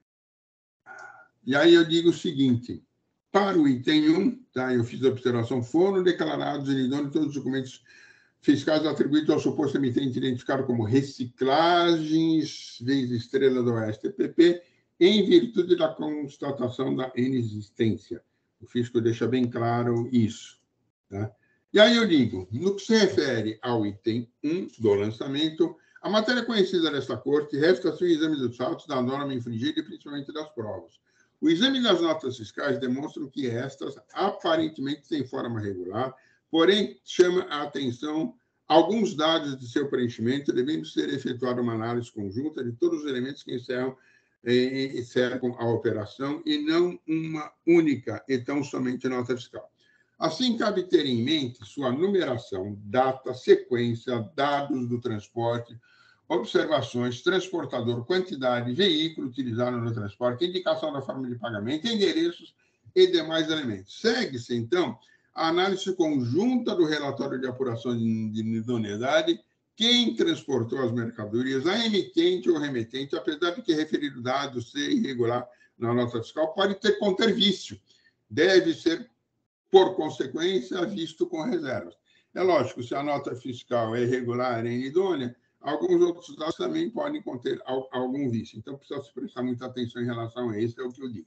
E aí eu digo o seguinte, para o item um, tá, eu fiz a observação, foram declarados inidôneos todos os documentos fiscais atribuídos ao suposto emitente identificado como reciclagens, vezes estrela do S T P P, em virtude da constatação da inexistência. O fisco deixa bem claro isso. Tá? E aí eu digo, no que se refere ao item um do lançamento, a matéria conhecida desta Corte resta-se o exame dos fatos da norma infringida e principalmente das provas. O exame das notas fiscais demonstra que estas aparentemente têm forma regular, porém chama a atenção alguns dados de seu preenchimento, devendo ser efetuada uma análise conjunta de todos os elementos que encerram e cercam a operação e não uma única, então somente nota fiscal. Assim, cabe ter em mente sua numeração, data, sequência, dados do transporte, observações, transportador, quantidade, veículo utilizado no transporte, indicação da forma de pagamento, endereços e demais elementos. Segue-se, então, a análise conjunta do relatório de apuração de idoneidade, quem transportou as mercadorias, a emitente ou remetente, apesar de que referido dado ser irregular na nota fiscal, pode ter conter vício. Deve ser, por consequência, visto com reservas. É lógico, se a nota fiscal é irregular e inidônea, alguns outros dados também podem conter algum vício. Então, precisa se prestar muita atenção em relação a isso, é o que eu digo.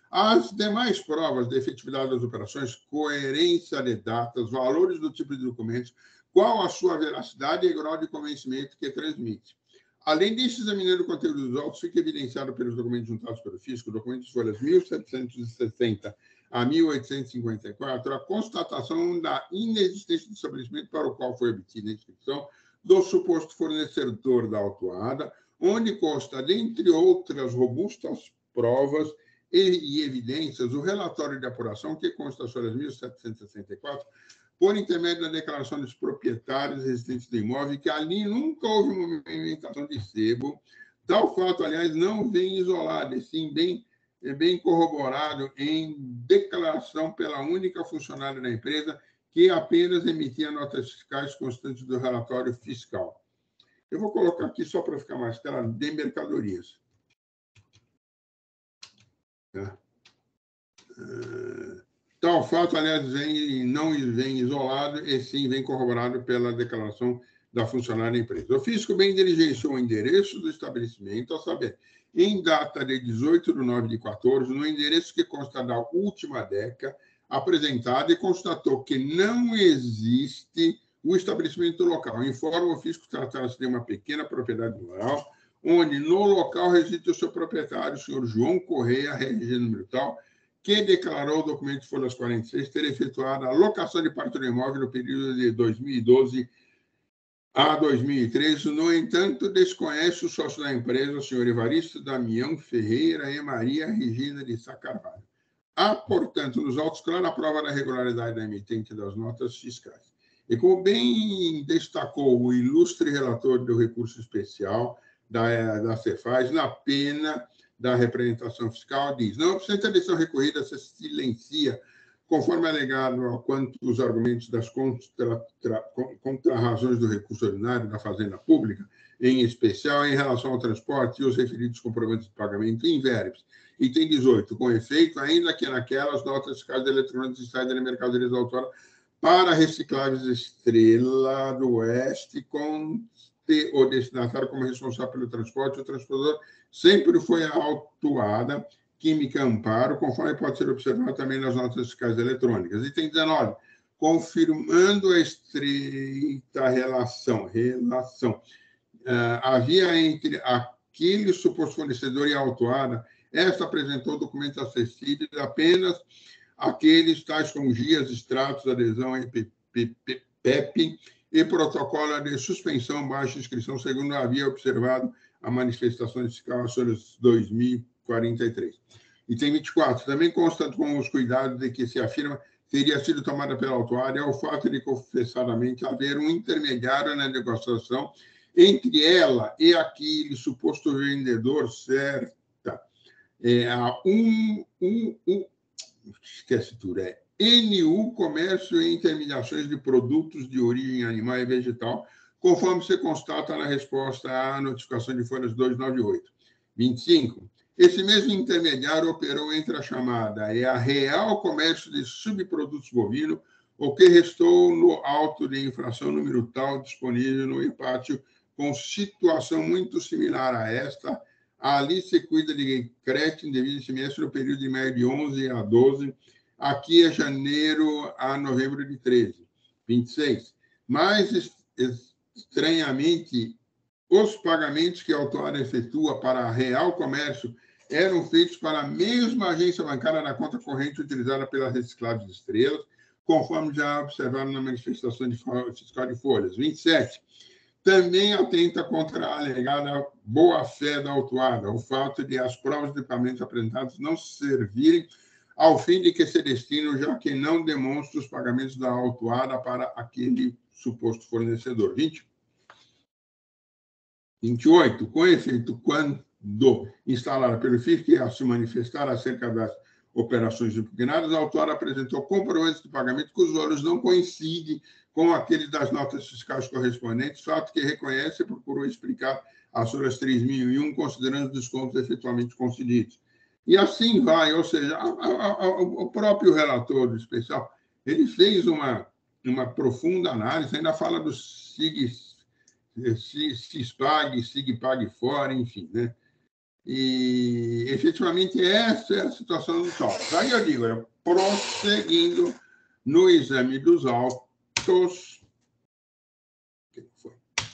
As demais provas de efetividade das operações, coerência de datas, valores do tipo de documentos, qual a sua veracidade e grau de convencimento que transmite. Além disso, examinando o conteúdo dos autos, fica evidenciado pelos documentos juntados pelo fisco, documentos folhas mil setecentos e sessenta a mil oitocentos e cinquenta e quatro, a constatação da inexistência de estabelecimento para o qual foi obtida a inscrição do suposto fornecedor da autuada, onde consta, dentre outras robustas provas e, e evidências, o relatório de apuração que consta sobre as mil setecentos e sessenta e quatro, por intermédio da declaração dos proprietários residentes do imóvel, que ali nunca houve movimentação de sebo. Tal fato, aliás, não vem isolado, e sim bem, bem corroborado em declaração pela única funcionária da empresa, que apenas emitia notas fiscais constantes do relatório fiscal. Eu vou colocar aqui, só para ficar mais claro, de mercadorias. Tá? Tal fato, aliás, vem, não vem isolado, e sim vem corroborado pela declaração da funcionária da empresa. O fisco bem diligenciou o endereço do estabelecimento, a saber, em data de dezoito de nove de quatorze, no endereço que consta da última década apresentada, e constatou que não existe o estabelecimento local. Informa o fisco tratar-se de uma pequena propriedade rural, onde no local reside o seu proprietário, o senhor João Correia, R G número tal, que declarou o documento de folhas quarenta e seis ter efetuado a locação de parte do imóvel no período de dois mil e doze a dois mil e treze. No entanto, desconhece o sócio da empresa, o senhor Evaristo Damião Ferreira e Maria Regina de Sá Carvalho. Há, portanto, nos autos clara prova da regularidade da emitente das notas fiscais. E como bem destacou o ilustre relator do recurso especial da, da Cefaz, na pena da representação fiscal, diz: não obstante a decisão recorrida, se silencia, conforme alegado quanto os argumentos das contra-razões do recurso ordinário da Fazenda Pública, em especial em relação ao transporte e os referidos comprovantes de pagamento invérbios. Item dezoito, com efeito, ainda que naquelas notas fiscais eletrônicas estados de mercadorias autónomas para recicláveis Estrela do Oeste, com o destinatário como responsável pelo transporte, o transportador sempre foi autuada Química Amparo, conforme pode ser observado também nas notas fiscais eletrônicas. Item dezenove, confirmando a estreita relação, relação uh, havia entre aquele suposto fornecedor e a autuada, esta apresentou documentos acessíveis apenas aqueles tais como guias, extratos, adesão em P E P e protocolo de suspensão baixa inscrição, segundo havia observado a manifestação fiscal às dois mil e quarenta e três. Item vinte e quatro, também consta com os cuidados de que se afirma teria sido tomada pela autuária o fato de confessadamente haver um intermediário na negociação entre ela e aquele suposto vendedor, certa, é, a um, um, um, esquece tudo, é N U Comércio e Intermediações de Produtos de Origem Animal e Vegetal, conforme se constata na resposta à notificação de folhas duzentos e noventa e oito. vinte e cinco. Esse mesmo intermediário operou entre a chamada e a Real Comércio de Subprodutos Bovinos, o que restou no auto de infração número tal disponível no empate, com situação muito similar a esta. Ali se cuida de crédito indevido semestre no período de maio de onze a doze, aqui é janeiro a novembro de treze. vinte e seis. Mais estranhamente, os pagamentos que a autuária efetua para a Real Comércio eram feitos para a mesma agência bancária na conta corrente utilizada pela Recicláveis Estrelas, conforme já observado na manifestação de fiscal de folhas. vinte e sete. Também atenta contra a alegada boa-fé da autuada, o fato de as provas de pagamento apresentadas não servirem ao fim de que se destinam, já que não demonstra os pagamentos da autuada para aquele suposto fornecedor. vinte. vinte e oito. Com efeito, quando instalada pelo F I C, a se manifestar acerca das operações impugnadas, a autuada apresentou comprovantes de pagamento cujos valores não coincidem com aqueles das notas fiscais correspondentes, fato que reconhece e procurou explicar as folhas três mil e um, considerando os descontos efetuamente concedidos. E assim vai, ou seja, a, a, a, o próprio relator do especial, ele fez uma, uma profunda análise, ainda fala do SIG, SISPAG, SIGPAG fora, enfim, né? E, efetivamente, essa é a situação dos autos. Aí eu digo, é, prosseguindo no exame dos autos, o que foi?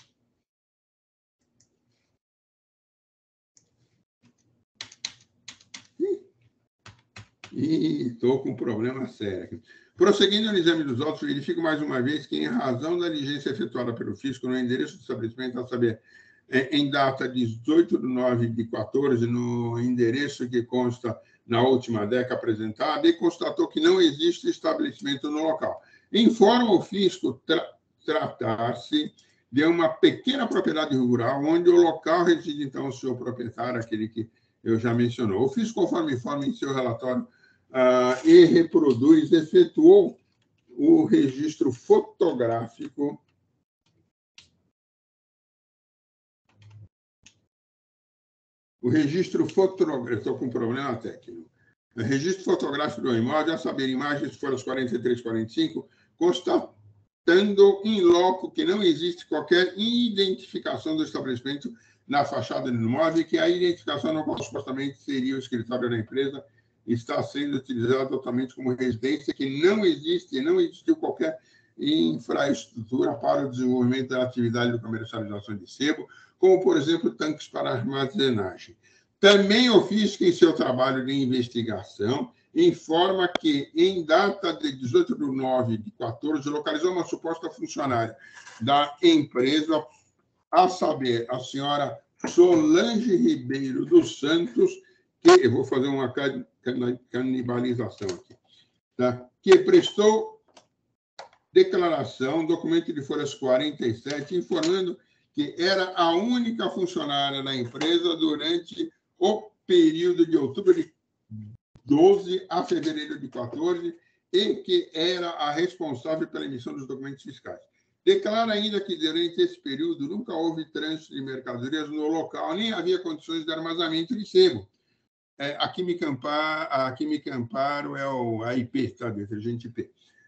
Ih, estou com um problema sério aqui. Prosseguindo no exame dos autos, verifico mais uma vez que, em razão da diligência efetuada pelo fisco no endereço do estabelecimento, a saber, em data dezoito de nove de quatorze, no endereço que consta na última década apresentada, e constatou que não existe estabelecimento no local. Informa o fisco tra tratar-se de uma pequena propriedade rural, onde o local reside, então, o seu proprietário, aquele que eu já mencionou. O fisco, conforme informa em seu relatório, Uh, e reproduz, efetuou o registro fotográfico o registro fotográfico, estou com um problema técnico, registro fotográfico do imóvel, a saber, imagens folhas quarenta e três e quarenta e cinco, constatando em loco que não existe qualquer identificação do estabelecimento na fachada do imóvel e que a identificação no qual supostamente seria o escritório da empresa está sendo utilizada totalmente como residência, que não existe e não existiu qualquer infraestrutura para o desenvolvimento da atividade de comercialização de sebo, como, por exemplo, tanques para armazenagem. Também ofício que, em seu trabalho de investigação, informa que, em data de dezoito de nove de quatorze, localizou uma suposta funcionária da empresa, a saber, a senhora Solange Ribeiro dos Santos, que, eu vou fazer uma canibalização aqui, tá? Que prestou declaração, documento de folhas quarenta e sete, informando que era a única funcionária da empresa durante o período de outubro de doze a fevereiro de quatorze e que era a responsável pela emissão dos documentos fiscais. Declara ainda que durante esse período nunca houve trânsito de mercadorias no local, nem havia condições de armazenamento de sebo. É, a Química Amparo, a Química Amparo é o A I P, tá? Detergente I P.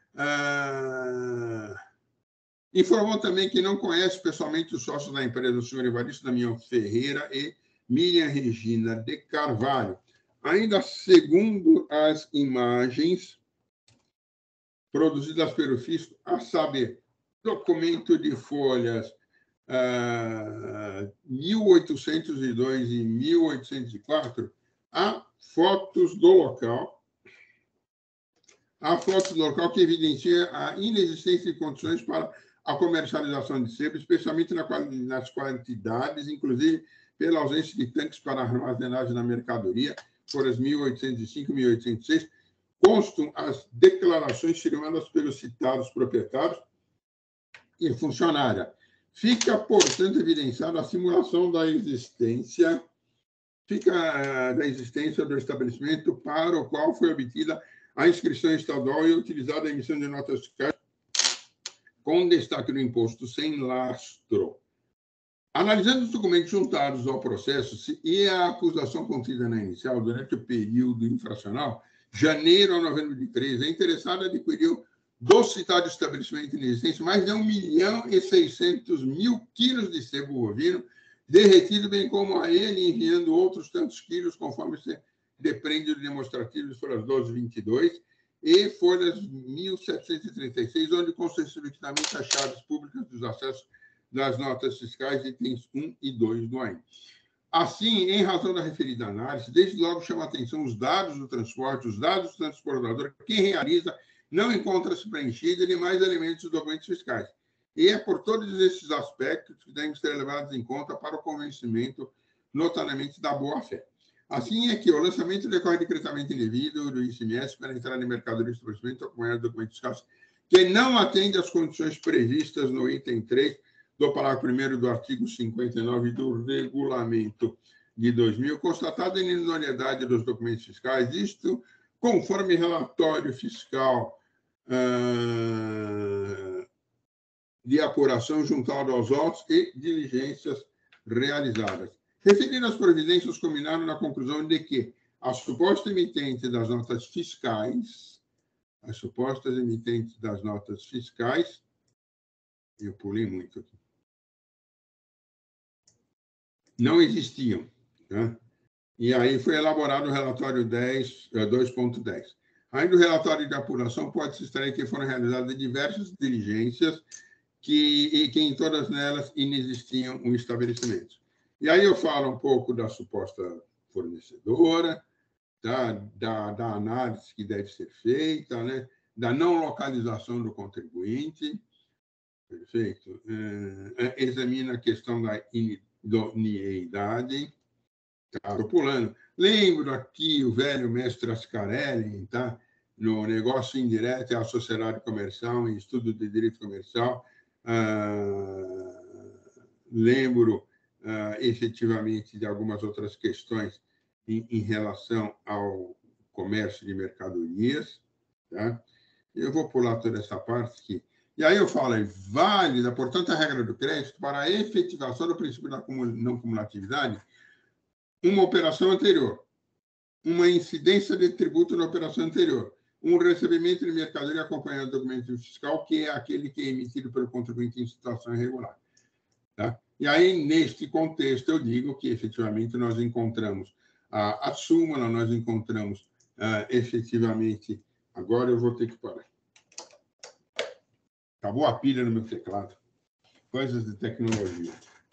Ah, informou também que não conhece pessoalmente os sócios da empresa, o senhor Evaristo Damião Ferreira e Miriam Regina de Carvalho. Ainda segundo as imagens produzidas pelo fisco, a saber, documento de folhas ah, mil oitocentos e dois e mil oitocentos e quatro, há fotos do local, há fotos do local que evidencia a inexistência de condições para a comercialização de sebo, especialmente nas quantidades, inclusive pela ausência de tanques para armazenagem na mercadoria, folhas mil oitocentos e cinco e mil oitocentos e seis, constam as declarações firmadas pelos citados proprietários e funcionária. Fica, portanto, evidenciada a simulação da existência, fica da existência do estabelecimento para o qual foi obtida a inscrição estadual e utilizada a emissão de notas fiscais com destaque no imposto sem lastro. Analisando os documentos juntados ao processo e a acusação contida na inicial durante o período infracional, janeiro a novembro de treze, a interessada adquiriu do citado estabelecimento em existência mais de um milhão e seiscentos mil quilos de sebo bovino derretido, bem como a ele enviando outros tantos quilos, conforme se depreende do demonstrativo de folhas doze e vinte e dois e folhas mil setecentos e trinta e seis, onde constam explicitamente as chaves públicas dos acessos das notas fiscais, itens um e dois do A I N. Assim, em razão da referida análise, desde logo chama a atenção os dados do transporte, os dados do transportador, quem realiza não encontra-se preenchido e demais elementos dos documentos fiscais. E é por todos esses aspectos que devem ser levados em conta para o convencimento, notadamente da boa-fé. Assim é que o lançamento decorre decretamente indevido do I C M S para entrar em mercadoria de estabelecimento acompanhado de documentos fiscais que não atende às condições previstas no item três do parágrafo primeiro do artigo cinquenta e nove do regulamento de dois mil, constatada a idoneidade dos documentos fiscais, isto conforme relatório fiscal uh, de apuração juntado aos autos e diligências realizadas. Referindo às providências, culminaram na conclusão de que a suposta emitente das notas fiscais, as supostas emitentes das notas fiscais, eu pulei muito aqui, não existiam. Né? E aí foi elaborado o relatório dois ponto dez. Ainda o relatório de apuração pode-se extrair que foram realizadas diversas diligências que, e que em todas elas inexistiam um estabelecimento. E aí eu falo um pouco da suposta fornecedora, tá? da, da análise que deve ser feita, né? Da não localização do contribuinte, perfeito? É, examina a questão da idoneidade. Estou pulando. Lembro aqui o velho mestre Ascarelli, tá? No negócio indireto e a sociedade comercial, em estudo de direito comercial. Ah, lembro ah, efetivamente de algumas outras questões em, em relação ao comércio de mercadorias. Tá? Eu vou pular toda essa parte aqui. E aí eu falo, é válida, portanto, a regra do crédito para a efetivação do princípio da não cumulatividade, uma operação anterior, uma incidência de tributo na operação anterior, um recebimento de mercadoria acompanhado do documento fiscal, que é aquele que é emitido pelo contribuinte em situação irregular. Tá? E aí, neste contexto, eu digo que, efetivamente, nós encontramos a, a súmula, nós encontramos, uh, efetivamente... Agora eu vou ter que parar. Acabou a pilha no meu teclado. Coisas de tecnologia.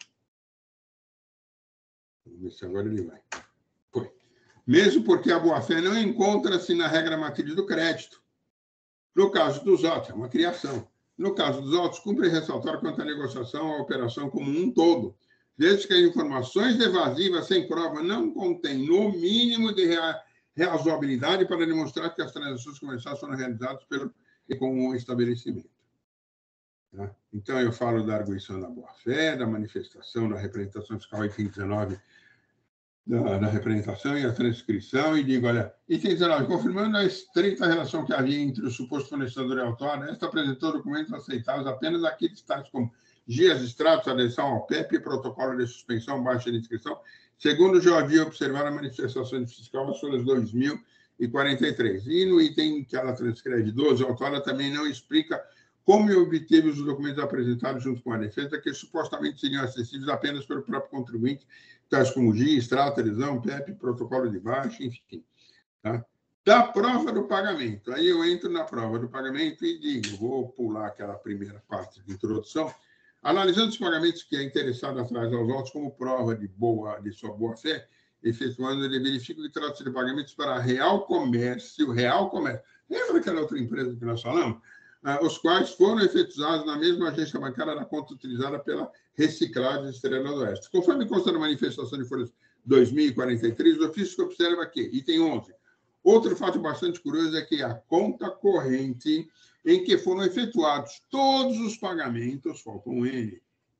Vamos ver se agora ele vai. Foi. Mesmo porque a boa-fé não encontra-se na regra matriz do crédito. No caso dos autos, é uma criação. No caso dos autos, cumpre ressaltar quanto à negociação a operação como um todo, desde que as informações evasivas sem prova não contêm, no mínimo, de rea razoabilidade para demonstrar que as transações comerciais foram realizadas pelo, com o estabelecimento. Tá? Então, eu falo da arguição da boa-fé, da manifestação da representação fiscal item dezenove da, da representação e a transcrição, e digo, olha, item dezenove, confirmando a estreita relação que havia entre o suposto fornecedor e a autuada, esta apresentou documentos aceitáveis apenas aqueles tais como guias, extratos, adesão ao P E P, protocolo de suspensão, baixa de inscrição, segundo já havia observado a manifestação fiscal nas folhas dois mil e quarenta e três. E no item que ela transcreve doze, a autora também não explica como obteve os documentos apresentados junto com a defesa, que supostamente seriam acessíveis apenas pelo próprio contribuinte, tais como G I A, extrato, adesão, P E P, protocolo de baixa, enfim. Tá? Da prova do pagamento. Aí eu entro na prova do pagamento e digo, vou pular aquela primeira parte de introdução, analisando os pagamentos que é interessado atrás aos autos como prova de, boa, de sua boa-fé, efetuando, ele verifica que trata-se de pagamentos para Real Comércio, Real Comércio. Lembra aquela outra empresa que nós falamos? Ah, os quais foram efetuados na mesma agência bancária da conta utilizada pela Reciclagem Estrela do Oeste. Conforme consta na manifestação de folhas dois mil e quarenta e três, o ofício observa que, item onze, outro fato bastante curioso é que a conta corrente em que foram efetuados todos os pagamentos, falta um N,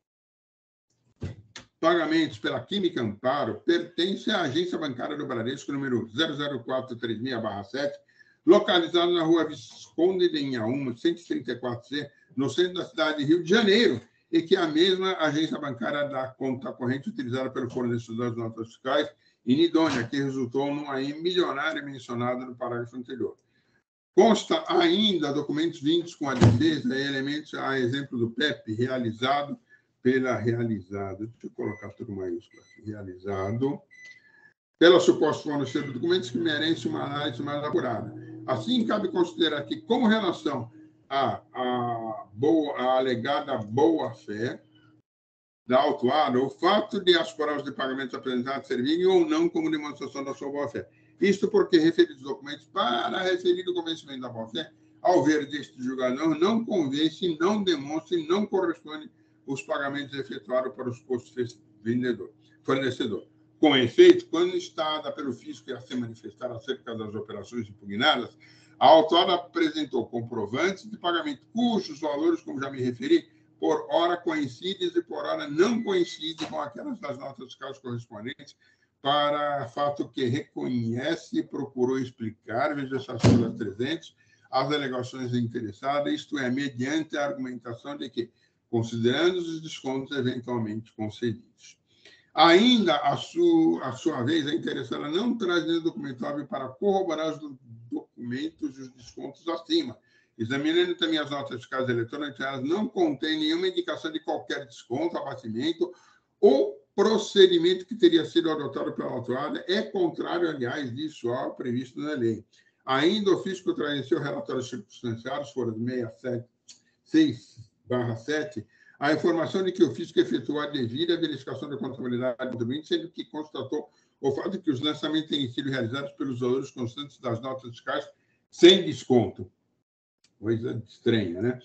pagamentos pela Química Amparo, pertence à agência bancária do Bradesco, número zero zero quatro três seis barra sete, localizado na rua Visconde de Inhaúma, cento e trinta e quatro C, no centro da cidade de Rio de Janeiro, e que é a mesma agência bancária da conta corrente utilizada pelo fornecedor de notas fiscais, inidônea, que resultou numa milionária mencionada no parágrafo anterior. Consta ainda documentos vindos com a defesa e elementos, a exemplo do P E P, realizado pela realizado, deixa eu colocar tudo maiúsculo aqui, realizado pela suposta fornecedora de documentos que merecem uma análise mais apurada. Assim, cabe considerar que, como relação à, à, boa, à alegada boa-fé da autuada, o fato de as provas de pagamento apresentadas servirem ou não como demonstração da sua boa-fé. Isto porque referidos documentos para referido convencimento da boa-fé, ao ver deste julgador, não convence, não demonstra e não corresponde os pagamentos efetuados para o suposto vendedor, fornecedor. Com efeito, quando instada pelo fisco a se manifestar acerca das operações impugnadas, a autora apresentou comprovantes de pagamento cujos valores, como já me referi, por hora coincidem e por hora não coincidem com aquelas das notas fiscais correspondentes, para fato que reconhece e procurou explicar, veja essa súmula trezentos, as alegações interessadas, isto é, mediante a argumentação de que, considerando os descontos eventualmente concedidos. Ainda, a sua, a sua vez, a interessada não traz nenhum documentável para corroborar os documentos e os descontos acima. Examinando também as notas fiscais eletrônicas, elas não contêm nenhuma indicação de qualquer desconto, abatimento ou procedimento que teria sido adotado pela autuada, é contrário, aliás, disso ao previsto na lei. Ainda o fisco traz em seu relatório circunstanciado, foram seis barra sete, a informação de que o fisco efetuou a devida verificação da contabilidade do contribuinte, sendo que constatou o fato de que os lançamentos têm sido realizados pelos valores constantes das notas fiscais sem desconto. Coisa estranha, né?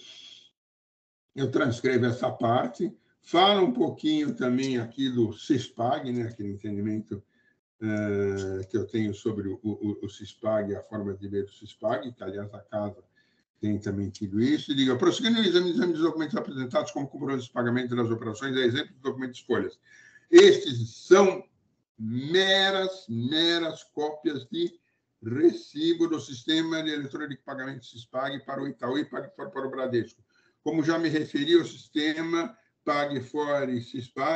Eu transcrevo essa parte, falo um pouquinho também aqui do CISPAG, né? Aquele entendimento uh, que eu tenho sobre o, o, o CISPAG, a forma de ler o CISPAG, que, aliás, a casa tem também tido isso, e diga, prosseguindo o exame, exame dos documentos apresentados como comprovação de pagamento das operações, é exemplo de documentos de folhas. Estes são meras, meras cópias de recibo do sistema de eletrônico de pagamento CISPAG para o Itaú e PagFor para o Bradesco. Como já me referi, o sistema PagFor e CISPAG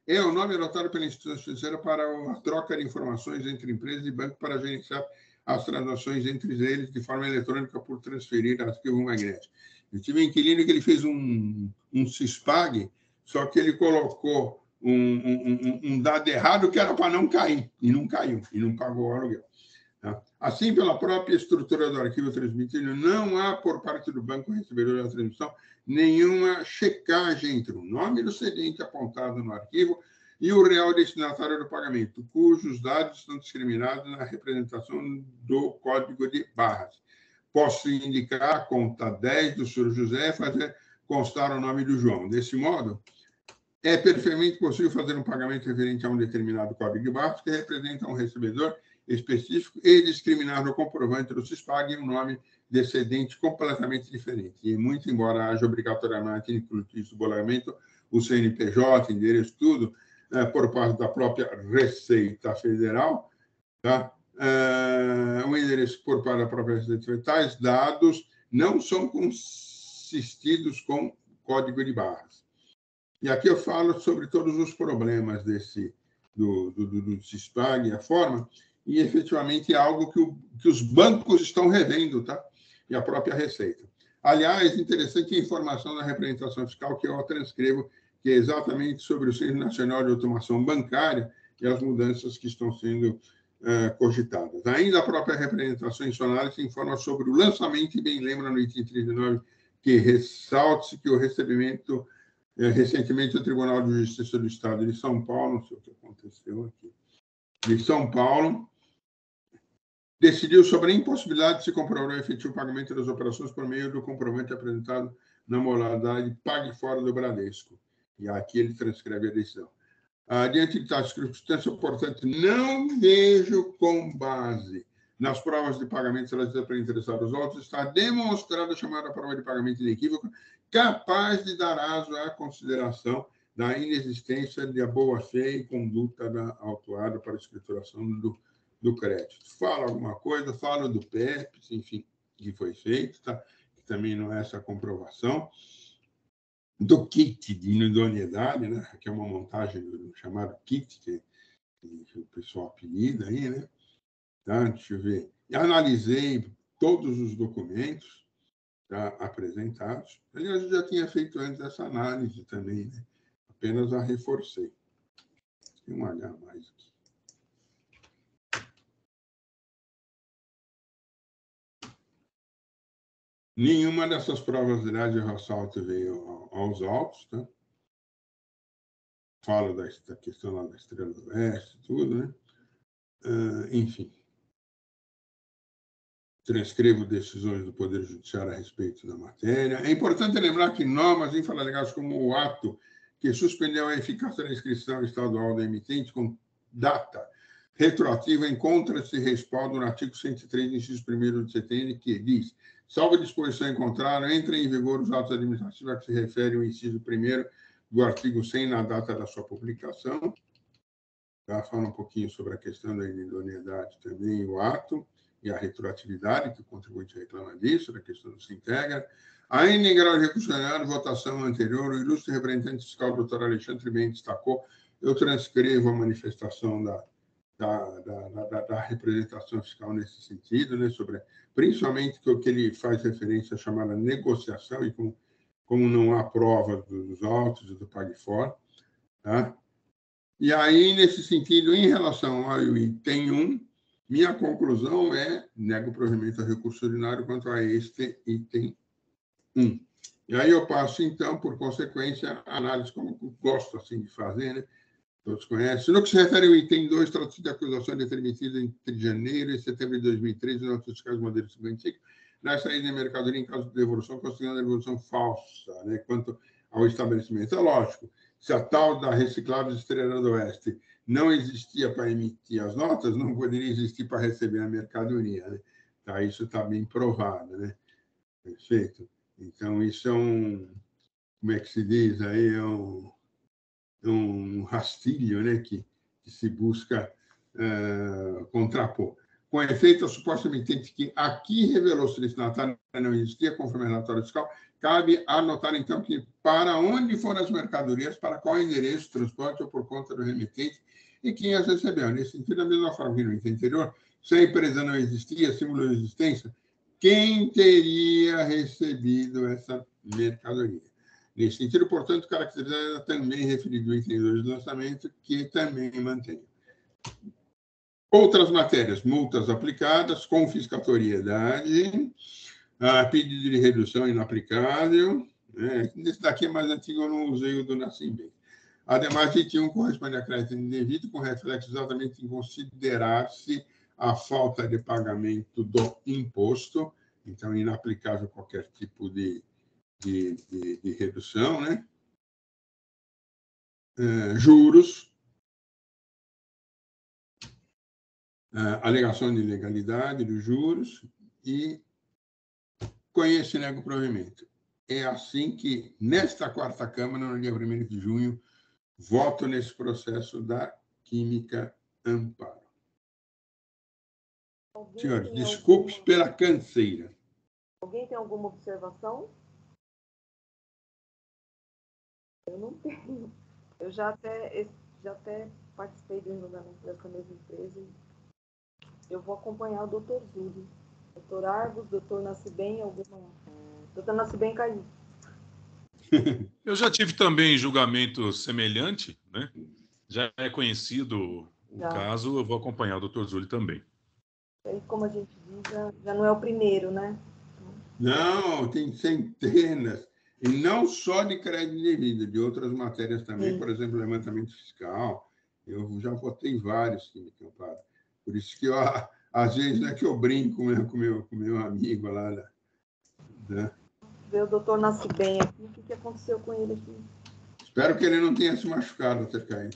é o nome adotado pela instituição financeira para a troca de informações entre empresas e bancos para gerenciar as transações entre eles de forma eletrônica por transferir arquivo magnético. Eu tive um inquilino que ele fez um, um CISPAG, só que ele colocou um, um, um dado errado que era para não cair, e não caiu, e não pagou o aluguel. Tá? Assim, pela própria estrutura do arquivo transmitido, não há, por parte do banco recebedor da transmissão, nenhuma checagem entre o nome do cedente apontado no arquivo e o real destinatário do pagamento, cujos dados estão discriminados na representação do código de barras. Posso indicar a conta dez do senhor José e fazer constar o nome do João. Desse modo, é perfeitamente possível fazer um pagamento referente a um determinado código de barras que representa um recebedor específico e discriminar no comprovante do CISPAG um nome de excedente completamente diferente. E, muito embora haja obrigatoriamente incluído no bolamento o C N P J, endereço, tudo, é, por parte da própria Receita Federal, tá? É, um endereço por parte da própria Receita Federal, tais dados não são consistidos com código de barras. E aqui eu falo sobre todos os problemas desse, do, do, do, do CISPAG, a forma, e efetivamente é algo que, o, que os bancos estão revendo, tá? E a própria Receita. Aliás, interessante a informação da representação fiscal que eu transcrevo, que é exatamente sobre o Centro Nacional de Automação Bancária e as mudanças que estão sendo uh, cogitadas. Ainda a própria representação em sua análise informa sobre o lançamento, e bem lembra no item trinta e nove, que ressalte-se que o recebimento, uh, recentemente, o Tribunal de Justiça do Estado de São Paulo, não sei o que aconteceu aqui, de São Paulo, decidiu sobre a impossibilidade de se comprovar o efetivo pagamento das operações por meio do comprovante apresentado na modalidade Pague Fora do Bradesco. E aqui ele transcreve a decisão. Diante de tal circunstância, portanto, não vejo com base nas provas de pagamento trazidas pelo interessado aos autos, está demonstrada a chamada prova de pagamento inequívoca, capaz de dar aso à consideração da inexistência de boa-fé e conduta da autuada para a escrituração do, do crédito. Fala alguma coisa, fala do P E P, enfim, que foi feito, tá? Que também não é essa comprovação. Do kit de idoneidade, né? Que é uma montagem do chamado kit, que, que o pessoal apelida aí, né? Tá? Deixa eu ver. E analisei todos os documentos, tá, apresentados. Aliás, eu já tinha feito antes essa análise também, né? Apenas a reforcei. Tem um H a mais aqui. Nenhuma dessas provas de idade de ressalto veio aos autos, tá? Fala da, da questão lá da Estrela do Oeste, tudo, né? Uh, enfim. Transcrevo decisões do Poder Judiciário a respeito da matéria. É importante lembrar que normas infralegadas como o ato que suspendeu a eficácia da inscrição estadual da emitente com data retroativa encontra-se respaldo no artigo cento e três, inciso primeiro do C T N, que diz: salvo a disposição em contrário, entra em vigor os atos administrativos a que se refere o inciso primeiro do artigo cem na data da sua publicação. Já fala um pouquinho sobre a questão da idoneidade também, o ato e a retroatividade, que o contribuinte reclama disso, da questão do se integra. Ainda em grau de recursionário, votação anterior, o ilustre representante fiscal, doutor Alexandre, bem destacou, eu transcrevo a manifestação da Da, da, da, da representação fiscal nesse sentido, né, sobre, principalmente que o que ele faz referência à chamada negociação, e como, como não há prova dos autos e do Pague Fora. Tá? E aí, nesse sentido, em relação ao item um, minha conclusão é nego o provimento a recurso ordinário quanto a este item um. E aí eu passo, então, por consequência, a análise, como eu gosto assim, de fazer, né? Todos conhecem. No que se refere ao item dois, trata-se de acusação de transmitida entre janeiro e setembro de dois mil e treze, nos fiscais modelo cinquenta e cinco, na saída de mercadoria em caso de devolução, considerando a devolução falsa, né, quanto ao estabelecimento. É lógico, se a tal da Recicláveis Estrela do Oeste não existia para emitir as notas, não poderia existir para receber a mercadoria, né? Tá, isso está bem provado, né? Perfeito? Então, isso é um, como é que se diz aí, é um um rastilho, né, que, que se busca uh, contrapor. com efeito, a suposta emitente que aqui revelou-se destinatária não existia, conforme relatório fiscal, cabe anotar, então, que para onde foram as mercadorias, para qual endereço, transporte ou por conta do remetente, e quem as recebeu. Nesse sentido, da mesma forma que no item anterior, se a empresa não existia, simulou a existência, quem teria recebido essa mercadoria? Nesse sentido, portanto, caracterizada também referido ao item dois do lançamento, que também mantém. Outras matérias, multas aplicadas, confiscatoriedade, a pedido de redução inaplicável. Né? Esse daqui é mais antigo, eu não usei o do Nascimento. Ademais, item um corresponde a crédito indevido, com reflexo exatamente em considerar-se a falta de pagamento do imposto, então inaplicável qualquer tipo de, de, de, de redução, né? É, juros, é, alegação de ilegalidade dos juros e conhece e nega o provimento. É assim que, nesta quarta Câmara, no dia primeiro de junho, voto nesse processo da Química Amparo. Alguém Senhores, tem desculpes alguma... pela canseira. Alguém tem alguma observação? Eu não tenho. Eu já até, já até participei de um julgamento dessa mesma empresa. Eu vou acompanhar o doutor Zúlio. doutor Argos, doutor Nascibem, alguma... doutor Nascibem caiu. Eu já tive também julgamento semelhante, né? Já é conhecido o Já. caso, eu vou acompanhar o doutor Zúlio também. E como a gente diz, já, já não é o primeiro, né? Não, tem centenas. E não só de crédito indevido, de outras matérias também, Sim. Por exemplo, levantamento fiscal. Eu já votei vários que me amparam. Por isso que, eu, às vezes, não é que eu brinco né, com o meu, com meu amigo lá. Né? Ver o doutor Nascibem aqui, o que, que aconteceu com ele aqui? Espero que ele não tenha se machucado até cair.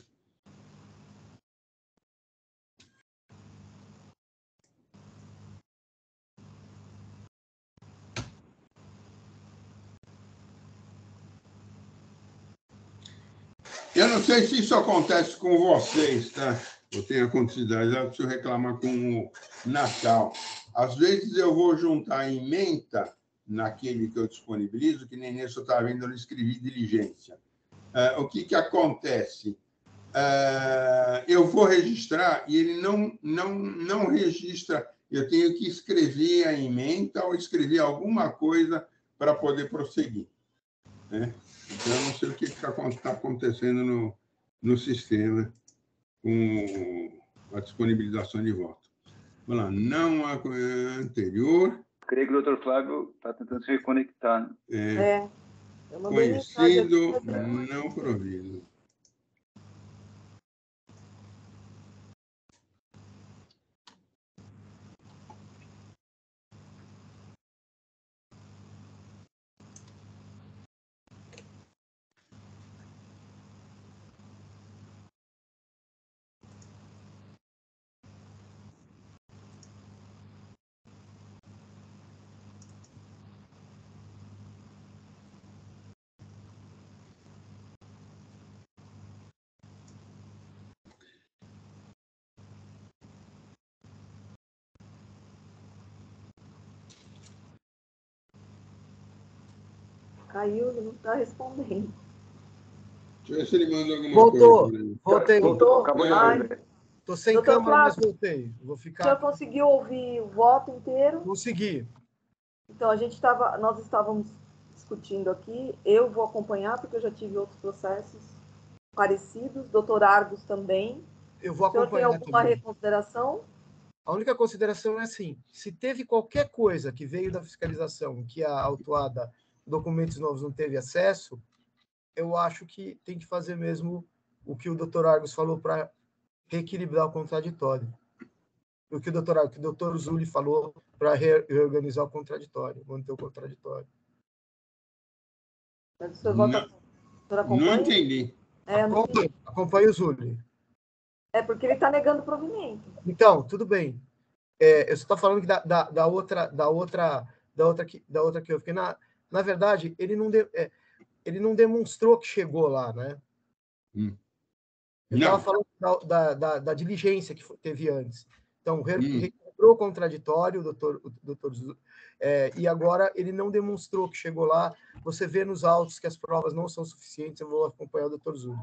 Eu não sei se isso acontece com vocês, tá? Eu tenho acontecido, eu preciso reclamar com o Natal. Às vezes eu vou juntar a ementa naquele que eu disponibilizo, que nem nesse eu estava vendo, eu escrevi diligência. Uh, o que, que acontece? Uh, eu vou registrar e ele não, não, não registra. Eu tenho que escrever a ementa ou escrever alguma coisa para poder prosseguir. Né? Então, eu não sei o que está acontecendo no, no sistema com a disponibilização de voto. Vamos lá, não há anterior. Creio que o doutor Flávio está tentando se reconectar. Né? É, É, eu mandei mensagem aqui, conhecido, mas ele- não provido. caiu, ele não está respondendo. Deixa eu ver se ele manda alguma Voltou, coisa. Né? voltei. Voltou, acabou de Ai, aparecer. Tô sem doutor câmera, mas Flávio, voltei. Vou o senhor ficar. conseguiu ouvir o voto inteiro? Consegui. Então, a gente estava, nós estávamos discutindo aqui, eu vou acompanhar, porque eu já tive outros processos parecidos, doutor Argos também. Eu vou O senhor tem acompanhar alguma também. reconsideração? A única consideração é assim: se teve qualquer coisa que veio da fiscalização que a autuada documentos novos não teve acesso, eu acho que tem que fazer mesmo o que o doutor Argos falou para reequilibrar o contraditório. O que o doutor Argos, que o doutor Zuli falou para reorganizar o contraditório, manter o contraditório. Mas o senhor vota, Não, o senhor acompanha? não entendi. É, eu não entendi. Acompanhe o Zuli. É porque ele está negando provimento. Então, tudo bem. É, eu só estou falando que da, da, da outra, da outra, da outra que, da outra que eu fiquei na, na verdade, ele não, de, é, ele não demonstrou que chegou lá, né? Hum. Eu Não. estava falando da, da, da, da diligência que teve antes. Então, Hum. requebrou demonstrou contraditório, doutor, o doutor é, e agora ele não demonstrou que chegou lá. Você vê nos autos que as provas não são suficientes, eu vou acompanhar o doutor Zúlio.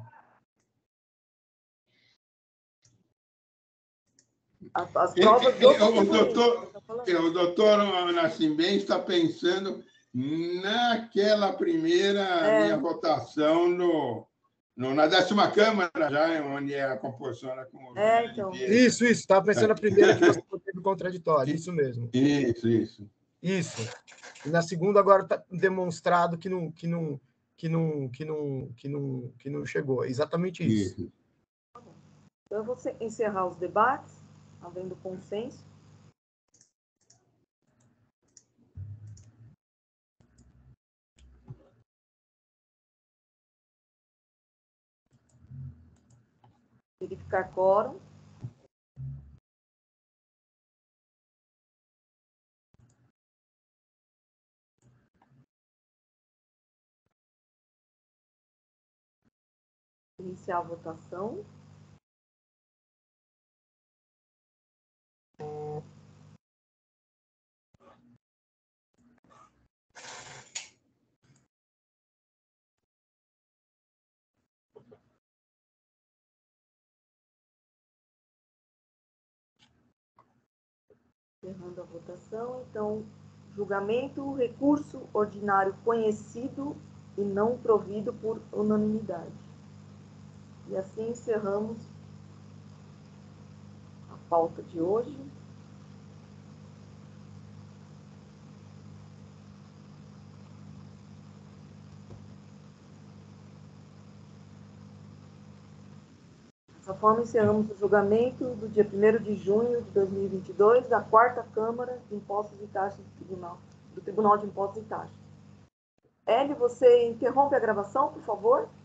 As, as provas do o, o doutor, o doutor Nascimento está pensando naquela primeira É. minha votação no, no, na décima Câmara, já, onde é a composição era com É, então. Isso, isso. Estava pensando na primeira que você teve contraditório. Isso mesmo. Isso, isso. Isso. E na segunda agora está demonstrado que não, que não, que não, que não, que não, que não chegou. É exatamente isso. Isso. Então, eu vou encerrar os debates, havendo consenso. Verificar quórum. Iniciar a votação. Encerrando a votação, então, julgamento, recurso ordinário conhecido e não provido por unanimidade. E assim encerramos a pauta de hoje. Dessa forma, encerramos o julgamento do dia primeiro de junho de dois mil e vinte e dois da quarta Câmara de Impostos e Taxas do Tribunal, do Tribunal de Impostos e Taxas. Hélio, você interrompe a gravação, por favor?